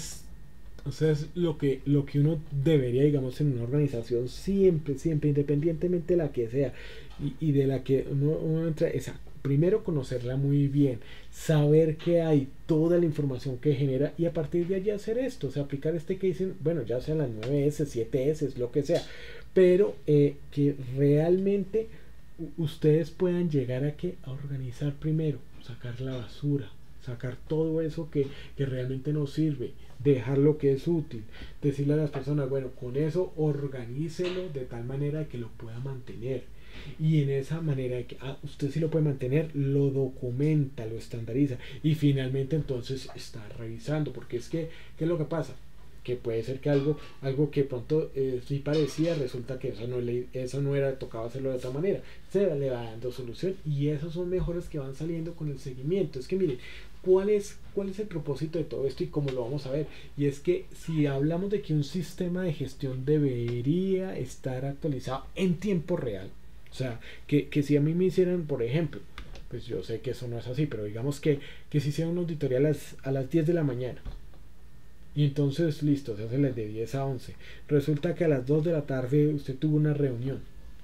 [SPEAKER 1] ustedes lo que uno debería, digamos, en una organización siempre, siempre, independientemente de la que sea y de la que uno entra, esa, primero conocerla muy bien, saber que hay toda la información que genera y a partir de allí hacer esto, o sea, aplicar este que dicen, bueno, ya sean las 9S, 7S, lo que sea, pero que realmente ustedes puedan llegar a organizar primero, sacar la basura, sacar todo eso que realmente nos sirve, dejar lo que es útil, decirle a las personas, bueno, con eso organícelo de tal manera que lo pueda mantener. Y en esa manera de que usted sí lo puede mantener, lo documenta, lo estandariza y finalmente entonces está revisando, porque es que, ¿qué es lo que pasa? Que puede ser que algo que pronto sí parecía, resulta que eso no era, tocaba hacerlo de otra manera, se le va dando solución y esas son mejoras que van saliendo con el seguimiento. Es que miren, cuál es el propósito de todo esto y cómo lo vamos a ver? Y es que si hablamos de que un sistema de gestión debería estar actualizado en tiempo real, o sea, que si a mí me hicieran, por ejemplo, pues yo sé que eso no es así, pero digamos que si hicieran una auditoría a las 10 de la mañana, y entonces, listo, se hace de 10 a 11. Resulta que a las 2 de la tarde usted tuvo una reunión.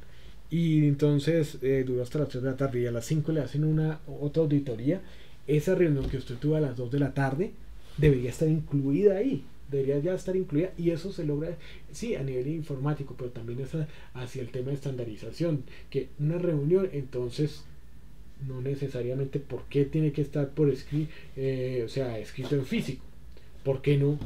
[SPEAKER 1] Y entonces duró hasta las 3 de la tarde y a las 5 le hacen otra auditoría. Esa reunión que usted tuvo a las 2 de la tarde debería estar incluida ahí. Debería ya estar incluida y eso se logra, sí, a nivel informático, pero también es hacia el tema de estandarización. Que una reunión, entonces, no necesariamente por qué tiene que estar por escrito, o sea, escrito en físico. ¿Por qué no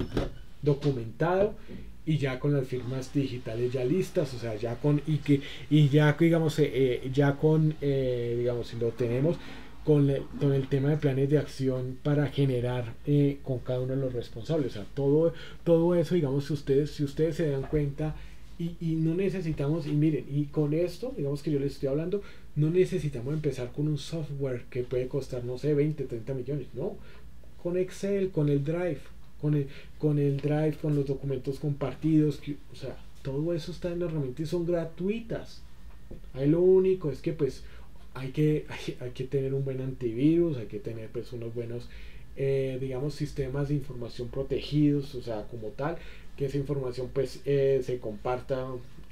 [SPEAKER 1] documentado y ya con las firmas digitales ya listas? O sea, ya con y ya digamos ya con digamos si lo tenemos con el tema de planes de acción para generar con cada uno de los responsables. O sea, todo eso, digamos, si ustedes se dan cuenta y no necesitamos, y miren, y con esto, digamos que yo les estoy hablando, no necesitamos empezar con un software que puede costar, no sé, 20 30 millones, no, con Excel, con el, con el Drive, con los documentos compartidos, o sea, todo eso está en la herramienta y son gratuitas. Ahí lo único es que pues hay que tener un buen antivirus, hay que tener pues unos buenos, digamos, sistemas de información protegidos, o sea, como tal, que esa información pues se comparta,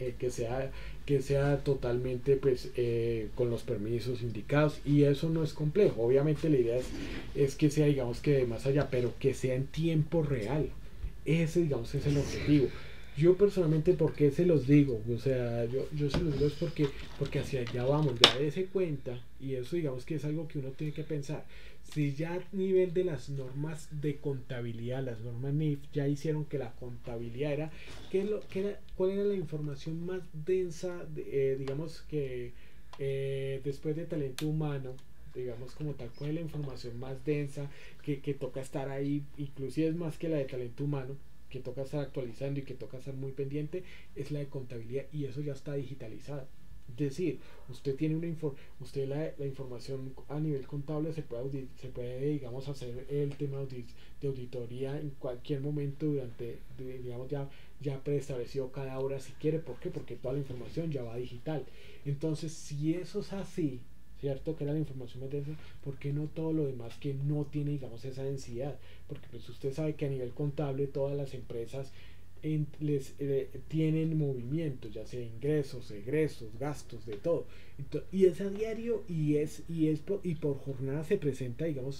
[SPEAKER 1] que sea totalmente pues con los permisos indicados y eso no es complejo. Obviamente la idea es que sea, digamos, que de más allá, pero que sea en tiempo real. Ese, digamos, es el objetivo. Yo personalmente, ¿por qué se los digo? O sea, yo se los digo es porque hacia allá vamos, ya dése cuenta, y eso digamos que es algo que uno tiene que pensar. Si ya a nivel de las normas de contabilidad, las normas NIF, ya hicieron que la contabilidad era, ¿cuál era la información más densa, digamos que después de talento humano? Digamos como tal, cuál es la información más densa que toca estar ahí, inclusive es más que la de talento humano, que toca estar actualizando y que toca estar muy pendiente, es la de contabilidad y eso ya está digitalizado. Es decir, usted tiene usted la información a nivel contable se puede digamos hacer el tema de auditoría en cualquier momento durante digamos ya preestablecido cada hora si quiere. ¿Por qué? Porque toda la información ya va digital. Entonces, si eso es así, cierto, que era la información más densa, ¿por qué no todo lo demás que no tiene, digamos, esa densidad? Porque pues usted sabe que a nivel contable todas las empresas tienen movimientos, ya sea ingresos, egresos, gastos, de todo. Y es a diario y por jornada se presenta, digamos,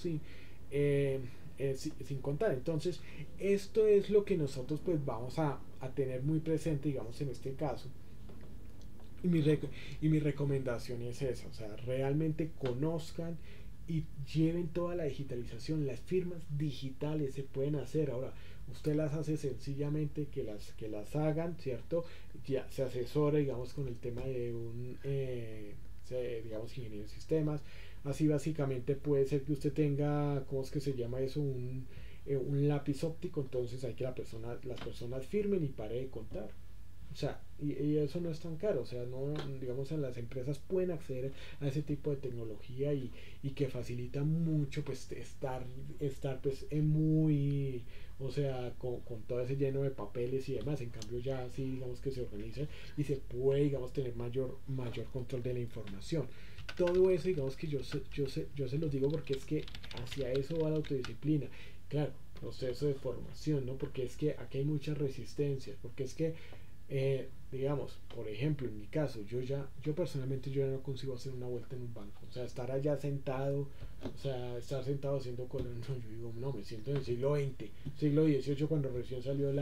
[SPEAKER 1] sin contar. Entonces, esto es lo que nosotros pues vamos a tener muy presente, digamos, en este caso. Y mi recomendación es esa, o sea, realmente conozcan y lleven toda la digitalización. Las firmas digitales se pueden hacer. Ahora, usted las hace sencillamente que las hagan, ¿cierto? Ya se asesora, digamos, con el tema de un, digamos, ingeniero de sistemas. Así básicamente puede ser que usted tenga, ¿cómo es que se llama eso? Un lápiz óptico, entonces hay que las personas firmen y pare de contar. O sea, y eso no es tan caro, o sea, no, digamos, las empresas pueden acceder a ese tipo de tecnología y que facilita mucho, pues, estar pues, muy, o sea, con todo ese lleno de papeles y demás. En cambio, ya sí, digamos que se organiza y se puede, digamos, tener mayor control de la información. Todo eso, digamos que yo se los digo porque es que hacia eso va la autodisciplina. Claro, proceso de formación, ¿no? Porque es que aquí hay muchas resistencias, porque es que digamos, por ejemplo, en mi caso, yo personalmente yo ya no consigo hacer una vuelta en un banco, o sea, estar allá sentado, o sea, estar sentado haciendo cosas, no, yo digo, no, me siento en el siglo XX, siglo XVIII, cuando recién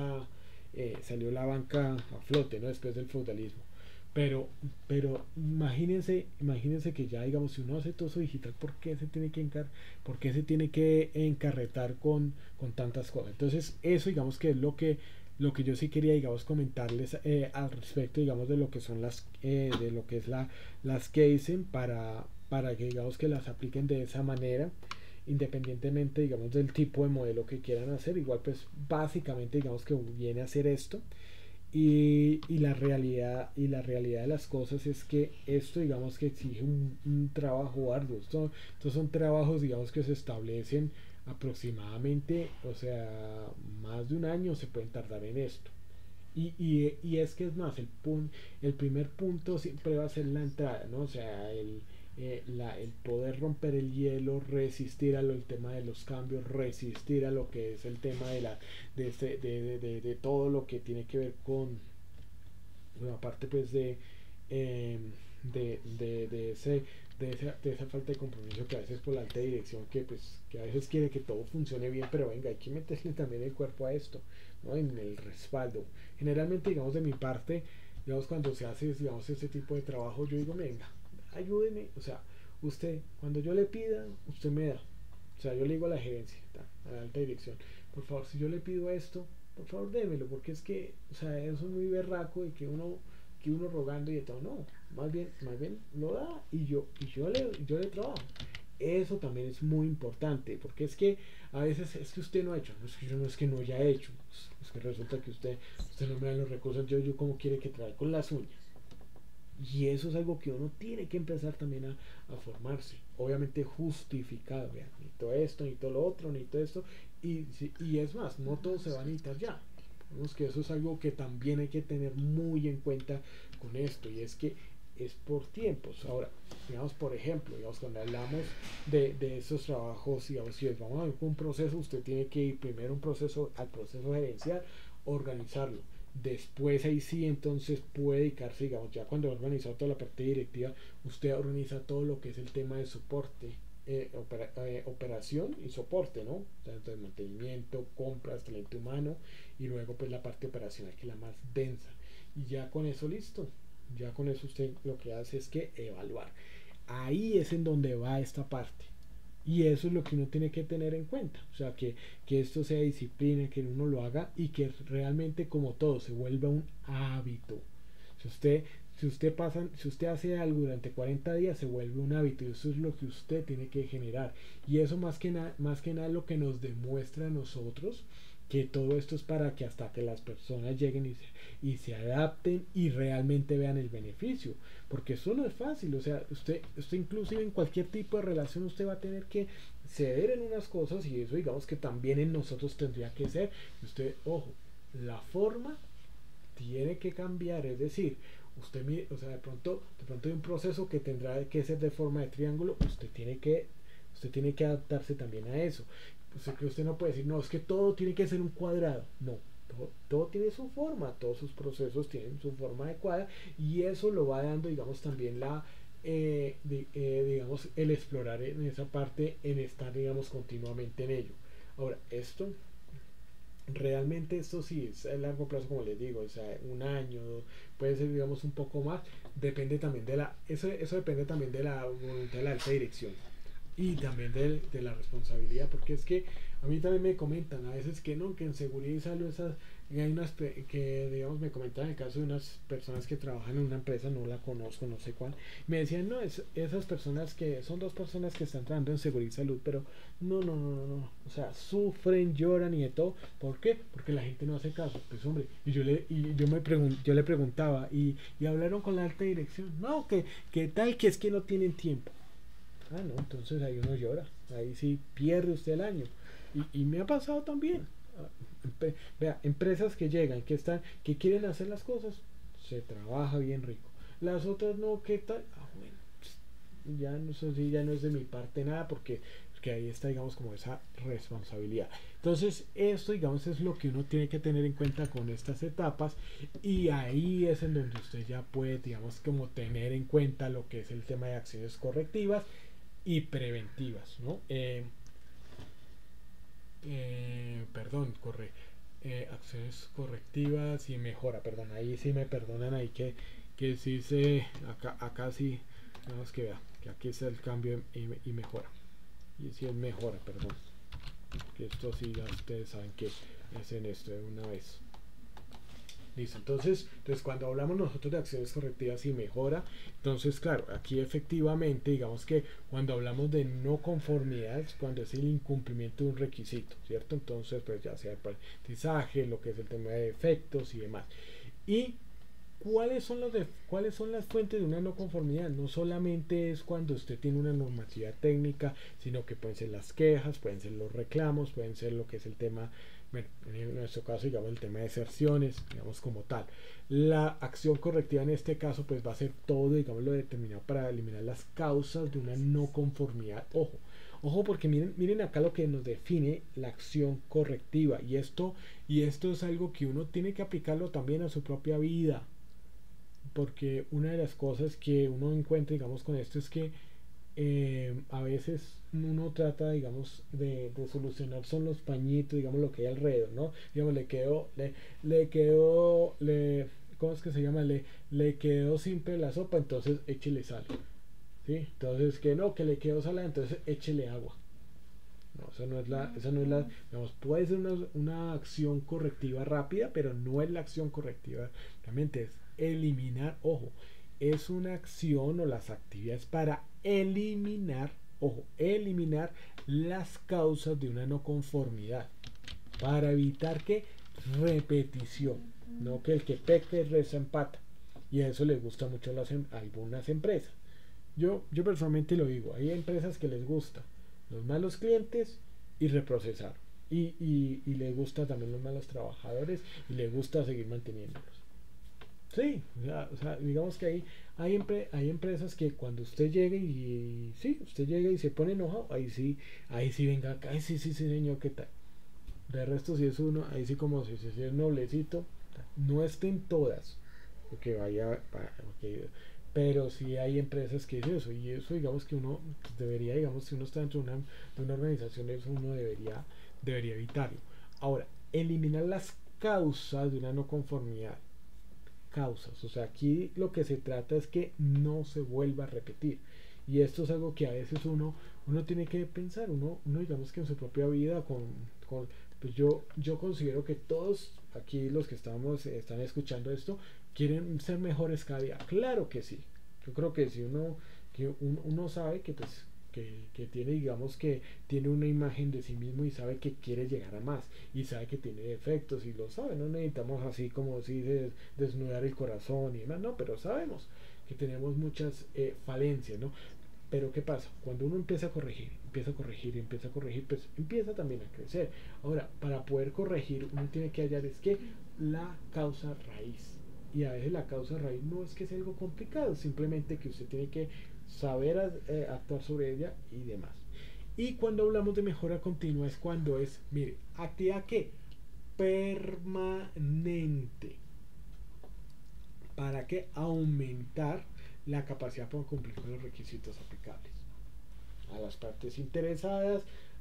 [SPEAKER 1] salió la banca a flote, ¿no? Después del feudalismo. Pero imagínense que ya, digamos, si uno hace todo eso digital, ¿por qué se tiene que encarretar con tantas cosas? Entonces, eso, digamos, que es lo que yo sí quería, digamos, comentarles al respecto, digamos, de lo que son de lo que es las casing para que, digamos, que las apliquen de esa manera, independientemente, digamos, del tipo de modelo que quieran hacer. Igual, pues, básicamente, digamos, que viene a hacer esto. Y la realidad de las cosas es que esto, digamos, que exige un trabajo arduo. Estos son trabajos, digamos, que se establecen aproximadamente, o sea, más de un año se pueden tardar en esto. Y es que es más, el primer punto siempre va a ser la entrada, ¿no? O sea, el poder romper el hielo, resistir el tema de los cambios, resistir a lo que es el tema de todo lo que tiene que ver con, bueno, aparte pues eh, de esa falta de compromiso que a veces por la alta dirección que a veces quiere que todo funcione bien, pero venga, hay que meterle también el cuerpo a esto, ¿no? En el respaldo. Generalmente, digamos, de mi parte, digamos, cuando se hace, digamos, este tipo de trabajo, yo digo, venga, ayúdeme, o sea, usted, cuando yo le pida, usted me da. O sea, yo le digo a la gerencia, a la alta dirección, por favor, si yo le pido esto, por favor démelo, porque es que, o sea, eso es muy berraco y que uno rogando y de todo, no, más bien lo da y yo le trabajo. Eso también es muy importante, porque es que a veces es que usted no ha hecho, no es que yo no es que no haya hecho, es que resulta que usted no me da los recursos, yo como quiere que trae con las uñas. Y eso es algo que uno tiene que empezar también a formarse. Obviamente justificado, vean, ni todo esto, ni todo lo otro, ni todo esto. Y es más, no todo se va a necesitar ya. Vemos que eso es algo que también hay que tener muy en cuenta con esto. Y es que es por tiempos. Ahora, digamos, por ejemplo, digamos, cuando hablamos de esos trabajos, digamos, si vamos a ver un proceso, usted tiene que ir primero al proceso gerencial, organizarlo. Después ahí sí entonces puede dedicarse, digamos, ya cuando ha organizado toda la parte directiva, usted organiza todo lo que es el tema de soporte, operación y soporte, ¿no? Tanto de mantenimiento, compras, talento humano y luego pues la parte operacional que es la más densa. Y ya con eso listo, ya con eso usted lo que hace es que evaluar. Ahí es en donde va esta parte. Y eso es lo que uno tiene que tener en cuenta. O sea, que esto sea disciplina, que uno lo haga y que realmente, como todo, se vuelva un hábito. Si usted, si usted hace algo durante 40 días, se vuelve un hábito y eso es lo que usted tiene que generar. Y eso más que nada lo que nos demuestra a nosotros que todo esto es para que hasta que las personas lleguen y se adapten y realmente vean el beneficio, porque eso no es fácil. O sea, usted inclusive en cualquier tipo de relación usted va a tener que ceder en unas cosas y eso digamos que también en nosotros tendría que ser. Usted, ojo, la forma tiene que cambiar, es decir, usted mire, o sea, de pronto hay un proceso que tendrá que ser de forma de triángulo, usted tiene que adaptarse también a eso. Pues que usted no puede decir, no, es que todo tiene que ser un cuadrado. No, todo tiene su forma, todos sus procesos tienen su forma adecuada y eso lo va dando, digamos, también digamos, el explorar en esa parte, en estar, digamos, continuamente en ello. Ahora, realmente esto sí es a largo plazo, como les digo, o sea, un año, puede ser, digamos, un poco más, depende también eso depende también de la voluntad de la alta dirección. Y también de la responsabilidad, porque es que a mí también me comentan a veces que no, que en seguridad y salud esas, y hay unas que digamos me comentan el caso de unas personas que trabajan en una empresa, no la conozco, no sé cuál, me decían no, esas personas que son dos personas que están trabajando en seguridad y salud, pero no, o sea, sufren, lloran y de todo, ¿por qué? Porque la gente no hace caso, pues hombre, yo le preguntaba y hablaron con la alta dirección, no, que tal que es que no tienen tiempo. Ah, no, entonces ahí uno llora, ahí sí pierde usted el año. Y me ha pasado también. Ah, vea, empresas que llegan, que están, que quieren hacer las cosas, se trabaja bien rico. Las otras no, ¿qué tal? Ah, bueno, ya no sé si ya no es de mi parte nada porque ahí está digamos como esa responsabilidad. Entonces esto digamos es lo que uno tiene que tener en cuenta con estas etapas y ahí es en donde usted ya puede digamos como tener en cuenta lo que es el tema de acciones correctivas y preventivas, ¿no? Perdón, acciones correctivas y mejora, perdón, ahí sí me perdonan, ahí que sí se, acá sí, tenemos que ver, que aquí es el cambio y mejora, y si es mejora, perdón, que esto sí ya ustedes saben que es en esto de una vez. Listo, entonces cuando hablamos nosotros de acciones correctivas y mejora, entonces claro, aquí efectivamente digamos que cuando hablamos de no conformidad es cuando es el incumplimiento de un requisito, ¿cierto? Entonces pues ya sea el aprendizaje, lo que es el tema de efectos y demás. Y cuáles son las fuentes de una no conformidad? No solamente es cuando usted tiene una normativa técnica, sino que pueden ser las quejas, pueden ser los reclamos, pueden ser lo que es el tema, bueno, en nuestro caso, digamos, el tema de deserciones, digamos, como tal. La acción correctiva en este caso, pues va a ser todo, digamos, lo determinado para eliminar las causas de una no conformidad. Ojo, porque miren acá lo que nos define la acción correctiva. Y esto es algo que uno tiene que aplicarlo también a su propia vida, porque una de las cosas que uno encuentra, digamos, con esto es que a veces uno trata, digamos, de solucionar son los pañitos, digamos, lo que hay alrededor, ¿no? Digamos, ¿cómo es que se llama? Le quedó simple la sopa, entonces échele sal, ¿sí? Entonces, que no, que le quedó salada, entonces échele agua. No, esa no es la, digamos, puede ser una acción correctiva rápida, pero no es la acción correctiva. Realmente es eliminar, ojo, es una acción o las actividades para eliminar, ojo, eliminar las causas de una no conformidad, para evitar que repetición, no que el que peque reza empata. Y a eso les gusta mucho a algunas empresas. Yo personalmente lo digo, hay empresas que les gusta los malos clientes y reprocesar. Y le gusta también los malos trabajadores y le gusta seguir manteniéndolos. Sí, o sea, digamos que hay empresas que cuando usted llegue y sí, usted llega y se pone enojado, ahí sí venga acá, ay, sí, señor, ¿qué tal? De resto, si es uno, ahí sí como si es noblecito, no estén todas, porque porque, pero sí hay empresas que es eso, y eso digamos que uno debería, digamos, si uno está dentro de una organización, eso uno debería evitarlo. Ahora, eliminar las causas de una no conformidad. Causas, o sea, aquí lo que se trata es que no se vuelva a repetir. Y esto es algo que a veces uno tiene que pensar, uno digamos que en su propia vida, pues yo considero que todos aquí los que están escuchando esto, quieren ser mejores cada día. Claro que sí. Yo creo que si uno sabe que pues que tiene, digamos que tiene una imagen de sí mismo y sabe que quiere llegar a más y sabe que tiene defectos y lo sabe, no necesitamos así como si desnudar el corazón y demás, no, pero sabemos que tenemos muchas falencias, ¿no? Pero ¿qué pasa? Cuando uno empieza a corregir, pues empieza también a crecer. Ahora, para poder corregir, uno tiene que hallar es que la causa raíz. Y a veces la causa raíz no es que sea algo complicado, simplemente que usted tiene que saber actuar sobre ella y demás. Y cuando hablamos de mejora continua es cuando es, mire, actividad que permanente. ¿Para qué? Aumentar la capacidad para cumplir con los requisitos aplicables a las partes interesadas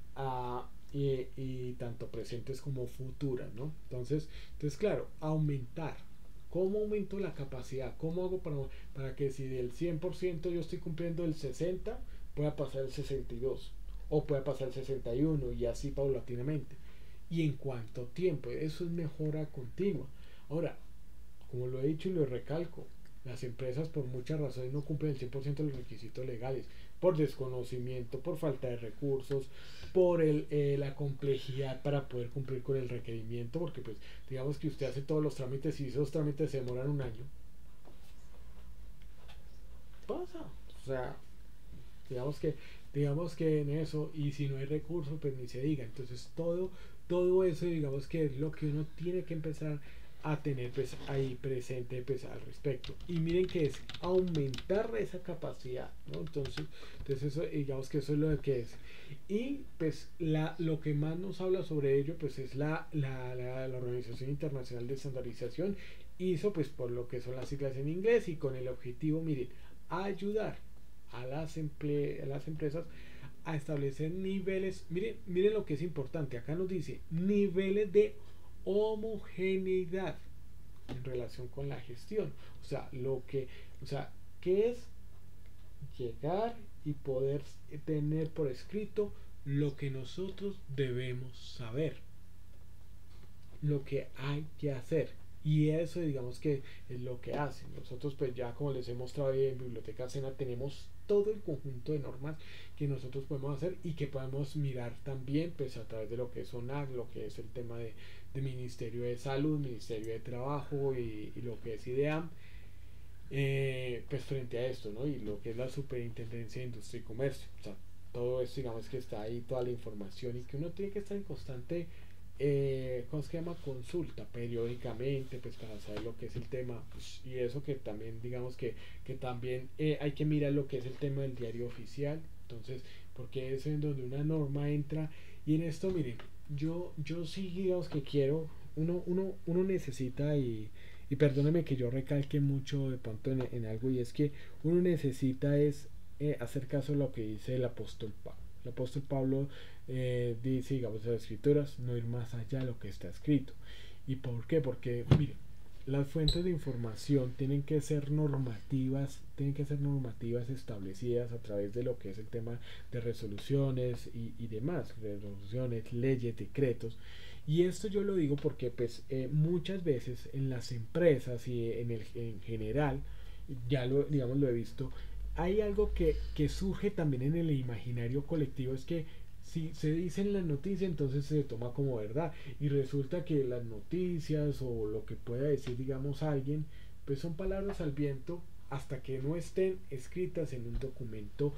[SPEAKER 1] y tanto presentes como futuras, ¿no? Entonces, claro, aumentar. ¿Cómo aumento la capacidad? ¿Cómo hago para que si del 100% yo estoy cumpliendo el 60%, pueda pasar el 62 o pueda pasar el 61 y así paulatinamente. Y en cuánto tiempo, eso es mejora continua. Ahora, como lo he dicho y lo recalco, las empresas por muchas razones no cumplen el 100% de los requisitos legales, por desconocimiento, por falta de recursos, por la complejidad para poder cumplir con el requerimiento, porque pues digamos que usted hace todos los trámites y esos trámites se demoran un año. Pasa. O sea, digamos que en eso, y si no hay recursos pues ni se diga. Entonces todo eso digamos que es lo que uno tiene que empezar a tener pues ahí presente pues al respecto, y miren que es aumentar esa capacidad, ¿no? Entonces eso, digamos que eso es lo que es. Y pues lo que más nos habla sobre ello pues es la Organización Internacional de Estandarización, ISO, pues por lo que son las siglas en inglés, y con el objetivo, miren, ayudar a las empresas a establecer niveles. Miren lo que es importante. Acá nos dice niveles de homogeneidad en relación con la gestión. O sea, ¿qué es llegar y poder tener por escrito lo que nosotros debemos saber, lo que hay que hacer? Y eso digamos que es lo que hacen. Nosotros pues ya como les he mostrado hoy en Biblioteca Sena tenemos todo el conjunto de normas que nosotros podemos hacer y que podemos mirar también pues a través de lo que es ONAC, lo que es el tema de Ministerio de Salud, Ministerio de Trabajo y lo que es IDEAM, pues frente a esto, ¿no? Y lo que es la Superintendencia de Industria y Comercio. O sea, todo esto digamos que está ahí, toda la información, y que uno tiene que estar en constante, ¿cómo se llama? Consulta periódicamente, pues para saber lo que es el tema, pues, y eso que también digamos que también hay que mirar lo que es el tema del diario oficial. Entonces, porque es en donde una norma entra, y en esto miren, yo sí digamos que quiero, uno necesita, y perdóneme que yo recalque mucho de pronto en algo, y es que uno necesita es hacer caso a lo que dice el apóstol Pablo. El apóstol Pablo dice, digamos, en las escrituras, no ir más allá de lo que está escrito. ¿Y por qué? Porque, mire, las fuentes de información tienen que ser normativas establecidas a través de lo que es el tema de resoluciones y demás, resoluciones, leyes, decretos. Y esto yo lo digo porque pues muchas veces en las empresas y en general, ya digamos lo he visto, hay algo que surge también en el imaginario colectivo, es que si se dice en la noticia entonces se toma como verdad, y resulta que las noticias o lo que pueda decir digamos alguien pues son palabras al viento hasta que no estén escritas en un documento,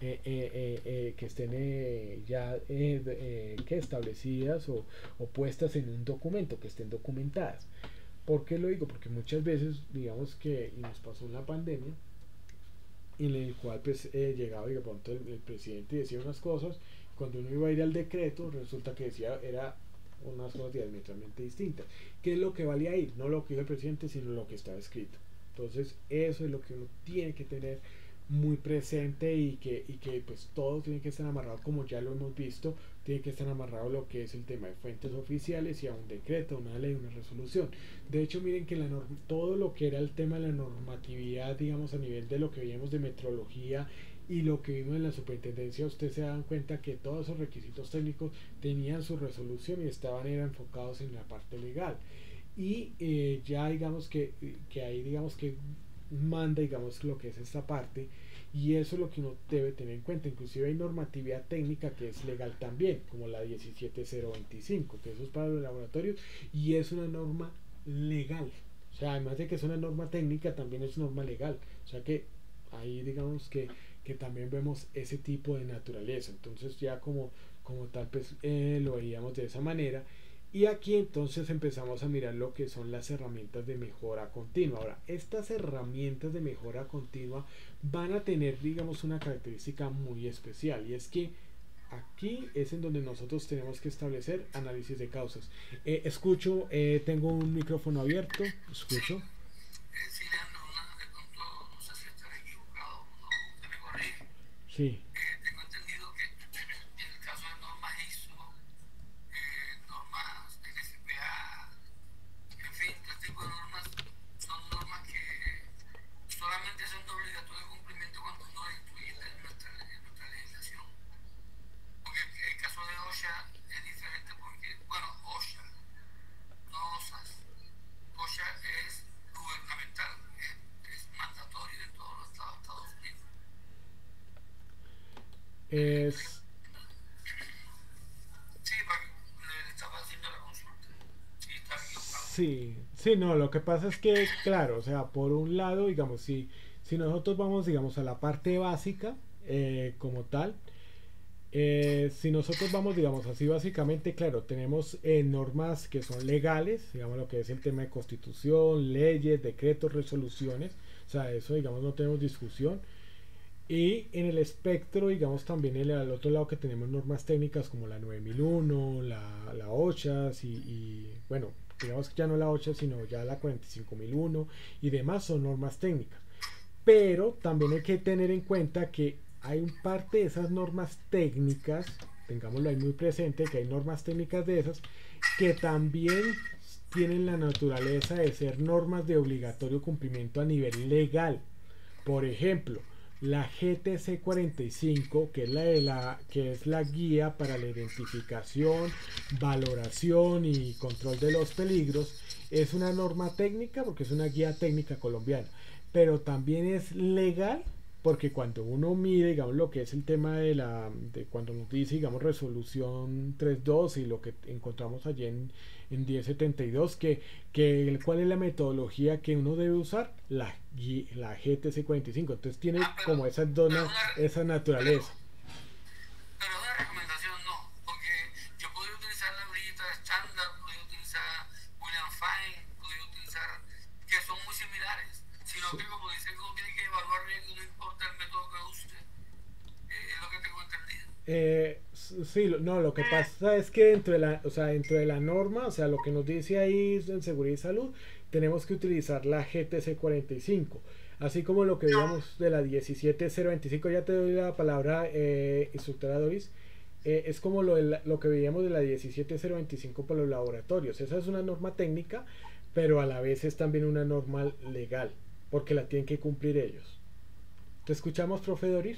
[SPEAKER 1] que estén ya que establecidas o puestas en un documento, que estén documentadas. ¿Por qué lo digo? Porque muchas veces digamos que, y nos pasó en la pandemia, en el cual pues llegaba y de pronto el presidente decía unas cosas, cuando uno iba a ir al decreto resulta que decía era unas cosas diametralmente distintas. ¿Qué es lo que valía ahí? No lo que dijo el presidente, sino lo que estaba escrito. Entonces eso es lo que uno tiene que tener muy presente, y que pues todo tiene que estar amarrado, como ya lo hemos visto, tiene que estar amarrado lo que es el tema de fuentes oficiales y a un decreto, una ley, una resolución. De hecho miren que todo lo que era el tema de la normatividad, digamos a nivel de lo que veíamos de metrología y lo que vimos en la superintendencia, ustedes se dan cuenta que todos esos requisitos técnicos tenían su resolución y eran enfocados en la parte legal. Y ya digamos que ahí digamos que manda digamos lo que es esta parte, y eso es lo que uno debe tener en cuenta. Inclusive hay normatividad técnica que es legal también, como la 17025, que eso es para los laboratorios y es una norma legal. O sea, además de que es una norma técnica, también es norma legal. O sea que ahí digamos que también vemos ese tipo de naturaleza. Entonces ya como tal pues lo veíamos de esa manera. Y aquí entonces empezamos a mirar lo que son las herramientas de mejora continua. Ahora, estas herramientas de mejora continua van a tener, digamos, una característica muy especial, y es que aquí es en donde nosotros tenemos que establecer análisis de causas. Escucho, tengo un micrófono abierto, escucho.
[SPEAKER 2] Sí, Leandro, de pronto, no sé si estoy equivocado, no, usted me corrige.
[SPEAKER 1] Sí,
[SPEAKER 2] Tengo entendido que en el caso de normas ISO, normas NFPA, en fin, este tipo de normas son normas que solamente son de obligatorio cumplimiento cuando uno las incluye en nuestra
[SPEAKER 1] Es,
[SPEAKER 2] Sí, porque le estaba haciendo la consulta. Sí, estaba equivocado.
[SPEAKER 1] sí, sí, no, lo que pasa es que, claro, o sea, por un lado, digamos, si nosotros vamos, digamos, a la parte básica, como tal, si nosotros vamos, digamos así, básicamente, claro, tenemos normas que son legales, digamos lo que es el tema de constitución, leyes, decretos, resoluciones, o sea, eso, digamos, no tenemos discusión. Y en el espectro, digamos, también al otro lado que tenemos normas técnicas como la 9001, la OCHAS bueno, digamos que ya no la OCHAS, sino ya la 45001 y demás son normas técnicas. Pero también hay que tener en cuenta que hay un parte de esas normas técnicas, tengámoslo ahí muy presente, que hay normas técnicas de esas, que también tienen la naturaleza de ser normas de obligatorio cumplimiento a nivel legal. Por ejemplo, la GTC 45, que es que es la guía para la identificación, valoración y control de los peligros, es una norma técnica porque es una guía técnica colombiana, pero también es legal porque cuando uno mide, digamos, lo que es el tema de cuando nos dice, digamos, resolución 3.2 y lo que encontramos allí en 1072, cuál es la metodología que uno debe usar, la GTC 45. Entonces tiene
[SPEAKER 2] Ah,
[SPEAKER 1] como esas dos,
[SPEAKER 2] pero, una,
[SPEAKER 1] esa naturaleza.
[SPEAKER 2] pero, pero una recomendación no, porque yo podría utilizar la brillita estándar, podría utilizar William Fine, podría utilizar, que son muy similares, sino
[SPEAKER 1] Sí.
[SPEAKER 2] que como dice que uno tiene que evaluar riesgo, no importa el método que use, es lo que tengo entendido.
[SPEAKER 1] Sí, no, lo que pasa es que dentro de o sea, dentro de la norma, o sea, lo que nos dice ahí en seguridad y salud, tenemos que utilizar la GTC 45, así como lo que veíamos de la 17025. Ya te doy la palabra, instructora Doris. Es como lo que veíamos de la 17025 para los laboratorios. Esa es una norma técnica, pero a la vez es también una norma legal, porque la tienen que cumplir ellos. ¿Te escuchamos, profe Doris?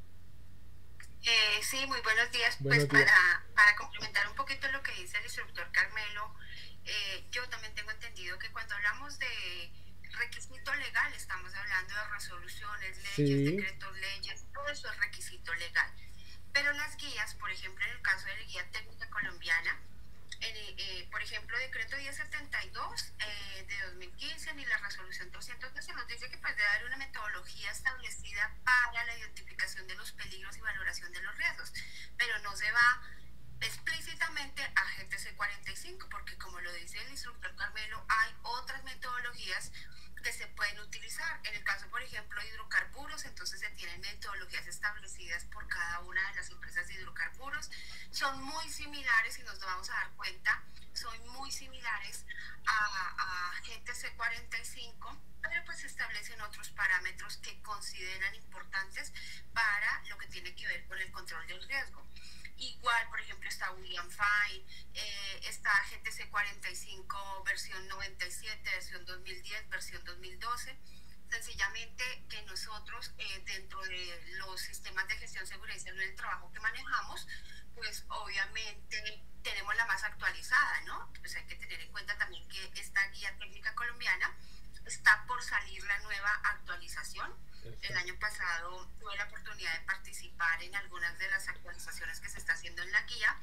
[SPEAKER 3] Sí, muy buenos días. Pues
[SPEAKER 1] Buenos días.
[SPEAKER 3] para complementar un poquito lo que dice el instructor Carmelo, yo también tengo entendido que cuando hablamos de requisito legal, estamos hablando de resoluciones, leyes,
[SPEAKER 1] Sí,
[SPEAKER 3] decretos, leyes, todo eso es requisito legal. Pero las guías, por ejemplo, en el caso de la guía técnica colombiana, por ejemplo, decreto 1072 de 2015 ni la resolución 312 nos dice que pues debe haber una metodología establecida para la identificación de los peligros y valoración de los riesgos, pero no se va explícitamente a GTC 45 porque como lo dice el instructor Carmelo, hay otras metodologías que se pueden utilizar. En el caso, por ejemplo, de hidrocarburos, entonces se tienen metodologías establecidas por cada una de las empresas de hidrocarburos. Son muy similares, y nos vamos a dar cuenta, son muy similares a GTC 45, pero pues establecen otros parámetros que consideran importantes para lo que tiene que ver con el control del riesgo. Igual, por ejemplo, está William Fine, está GTC 45 versión 97, versión 2010, versión 2012. Sencillamente que nosotros, dentro de los sistemas de gestión, seguridad y salud del trabajo que manejamos, pues obviamente tenemos la más actualizada, ¿no? Pues hay que tener en cuenta también que esta guía técnica colombiana está por salir la nueva actualización. El
[SPEAKER 1] exacto.
[SPEAKER 3] año pasado tuve la oportunidad de participar en algunas de las actualizaciones que se está haciendo en la guía,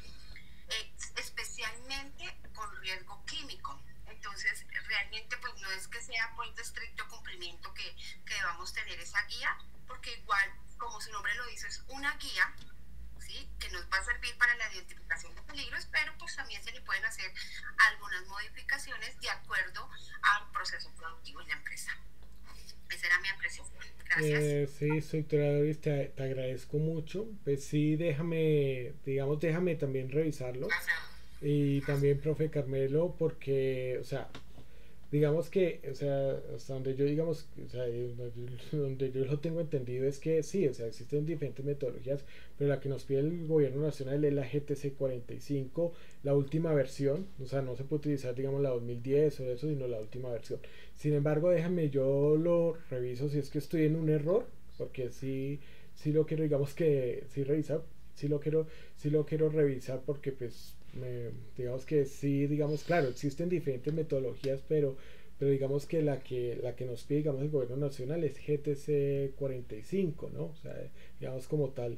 [SPEAKER 3] especialmente con riesgo químico. Entonces, realmente pues no es que sea pues de estricto cumplimiento que debamos tener esa guía, porque igual, como su nombre lo dice, es una guía, ¿sí? Que nos va a servir para la identificación de peligros, pero pues también se le pueden hacer algunas modificaciones de acuerdo al proceso productivo en la empresa. Esa era mi apreciación. Gracias.
[SPEAKER 1] Sí, soy Doris, te agradezco mucho. Pues sí, déjame, digamos, déjame también revisarlo.
[SPEAKER 2] Gracias,
[SPEAKER 1] Y
[SPEAKER 2] gracias.
[SPEAKER 1] también, profe Carmelo, porque, o sea, digamos que, o sea, hasta donde yo, digamos, o sea, donde yo lo tengo entendido es que sí, o sea, existen diferentes metodologías, pero la que nos pide el gobierno nacional es la GTC 45, la última versión, o sea, no se puede utilizar, digamos, la 2010 o eso, sino la última versión. Sin embargo, déjame, yo lo reviso si es que estoy en un error, porque sí, sí lo quiero, digamos que, sí revisar, sí lo quiero revisar porque pues digamos que sí, digamos, claro, existen diferentes metodologías, pero digamos que la que nos pide, digamos, el gobierno nacional es GTC 45, ¿no? O sea, digamos como tal,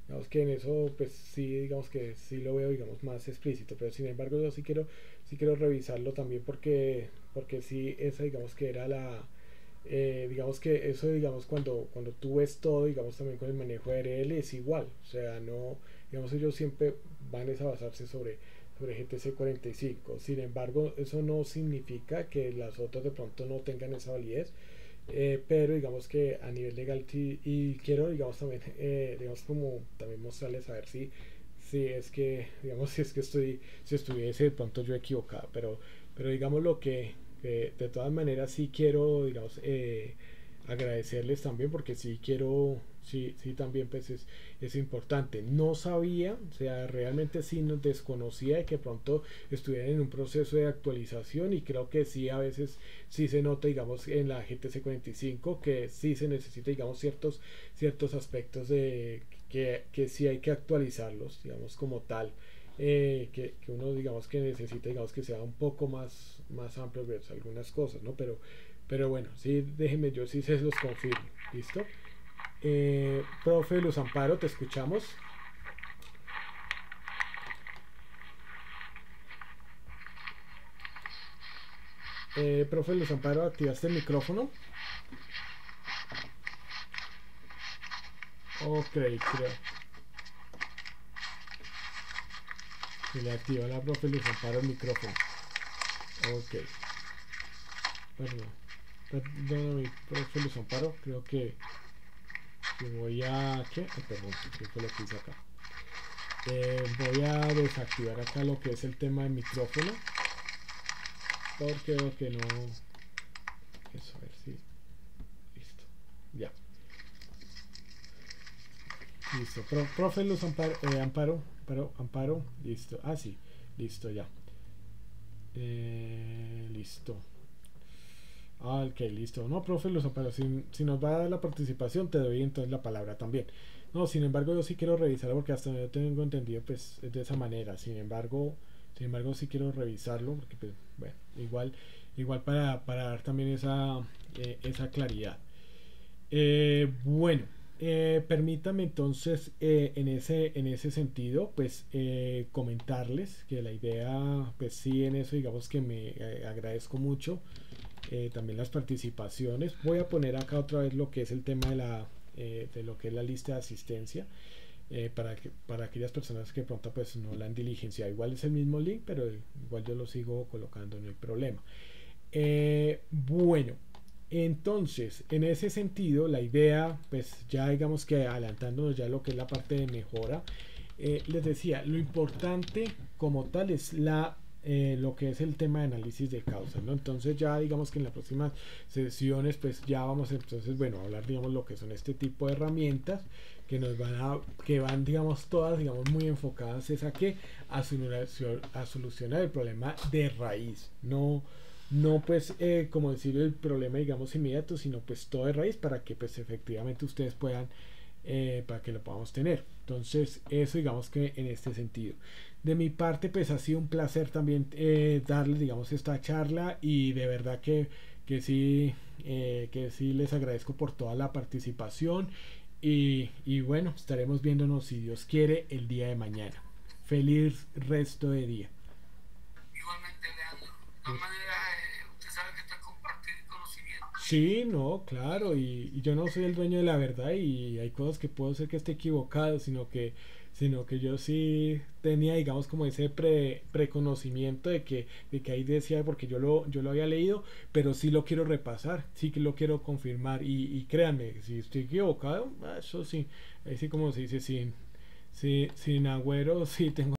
[SPEAKER 1] digamos que en eso pues sí, digamos que sí lo veo digamos más explícito, pero sin embargo yo sí quiero revisarlo también porque sí esa digamos que era la digamos que eso digamos cuando tú ves todo digamos también con el manejo de RL es igual, o sea no digamos ellos siempre van a basarse sobre GTC 45. Sin embargo, eso no significa que las otras de pronto no tengan esa validez, pero digamos que a nivel legal y quiero digamos también digamos como también mostrarles a ver si es que digamos si estuviese de pronto yo equivocado, pero digamos lo que de todas maneras sí quiero digamos agradecerles también porque sí quiero sí también pues es importante. No sabía, o sea, realmente sí nos desconocía de que pronto estuvieran en un proceso de actualización y creo que sí a veces sí se nota digamos en la GTC 45 que sí se necesita digamos ciertos aspectos de que sí hay que actualizarlos digamos como tal. Que uno digamos que necesita digamos que sea un poco más amplio ver algunas cosas, ¿no? Pero bueno, sí, déjenme yo sí se los confirmo. ¿Listo? Profe Luz Amparo, te escuchamos. Profe Luz Amparo, ¿activaste el micrófono? Ok, creo. Se le activa a la profe Luz Amparo el micrófono. Ok. Perdón, profe Luz Amparo, creo que voy a... ¿Qué? Perdón, ¿qué fue lo que hice acá? Voy a desactivar acá lo que es el tema del micrófono porque veo que no eso a ver si listo ya listo profe Luz Amparo, Amparo listo sí listo ya listo ok listo no profe Luz Amparo si nos va a dar la participación te doy entonces la palabra también. No, sin embargo yo sí quiero revisarlo porque hasta donde yo tengo entendido pues es de esa manera. Sin embargo sí quiero revisarlo porque pues bueno, igual para dar también esa claridad. Bueno, permítame entonces en ese sentido pues comentarles que la idea pues sí en eso digamos que me agradezco mucho también las participaciones. Voy a poner acá otra vez lo que es el tema de lo que es la lista de asistencia para aquellas personas que pronto pues no la han diligenciado. Igual es el mismo link, pero igual yo lo sigo colocando, no hay problema. Bueno, entonces en ese sentido la idea pues ya digamos que adelantándonos ya lo que es la parte de mejora, les decía, lo importante como tal es lo que es el tema de análisis de causas, ¿no? Entonces ya digamos que en las próximas sesiones pues ya vamos entonces bueno a hablar digamos lo que son este tipo de herramientas que nos que van digamos todas digamos muy enfocadas es a solucionar el problema de raíz, no pues como decir el problema digamos inmediato, sino pues todo de raíz para que pues efectivamente ustedes puedan para que lo podamos tener. Entonces eso digamos que en este sentido de mi parte pues ha sido un placer también darles digamos esta charla y de verdad que sí les agradezco por toda la participación y bueno, estaremos viéndonos si Dios quiere el día de mañana. Feliz resto de día.
[SPEAKER 2] Igualmente, Leandro. De todas maneras, usted sabe que esto es compartir conocimiento.
[SPEAKER 1] Sí, no, claro, y yo no soy el dueño de la verdad y hay cosas que puedo ser que esté equivocado, sino que yo sí tenía, digamos, como ese preconocimiento de que ahí decía, porque yo lo había leído, pero sí lo quiero repasar, sí que lo quiero confirmar y créanme, si estoy equivocado, eso sí, ahí sí como se dice, sin agüero, sí tengo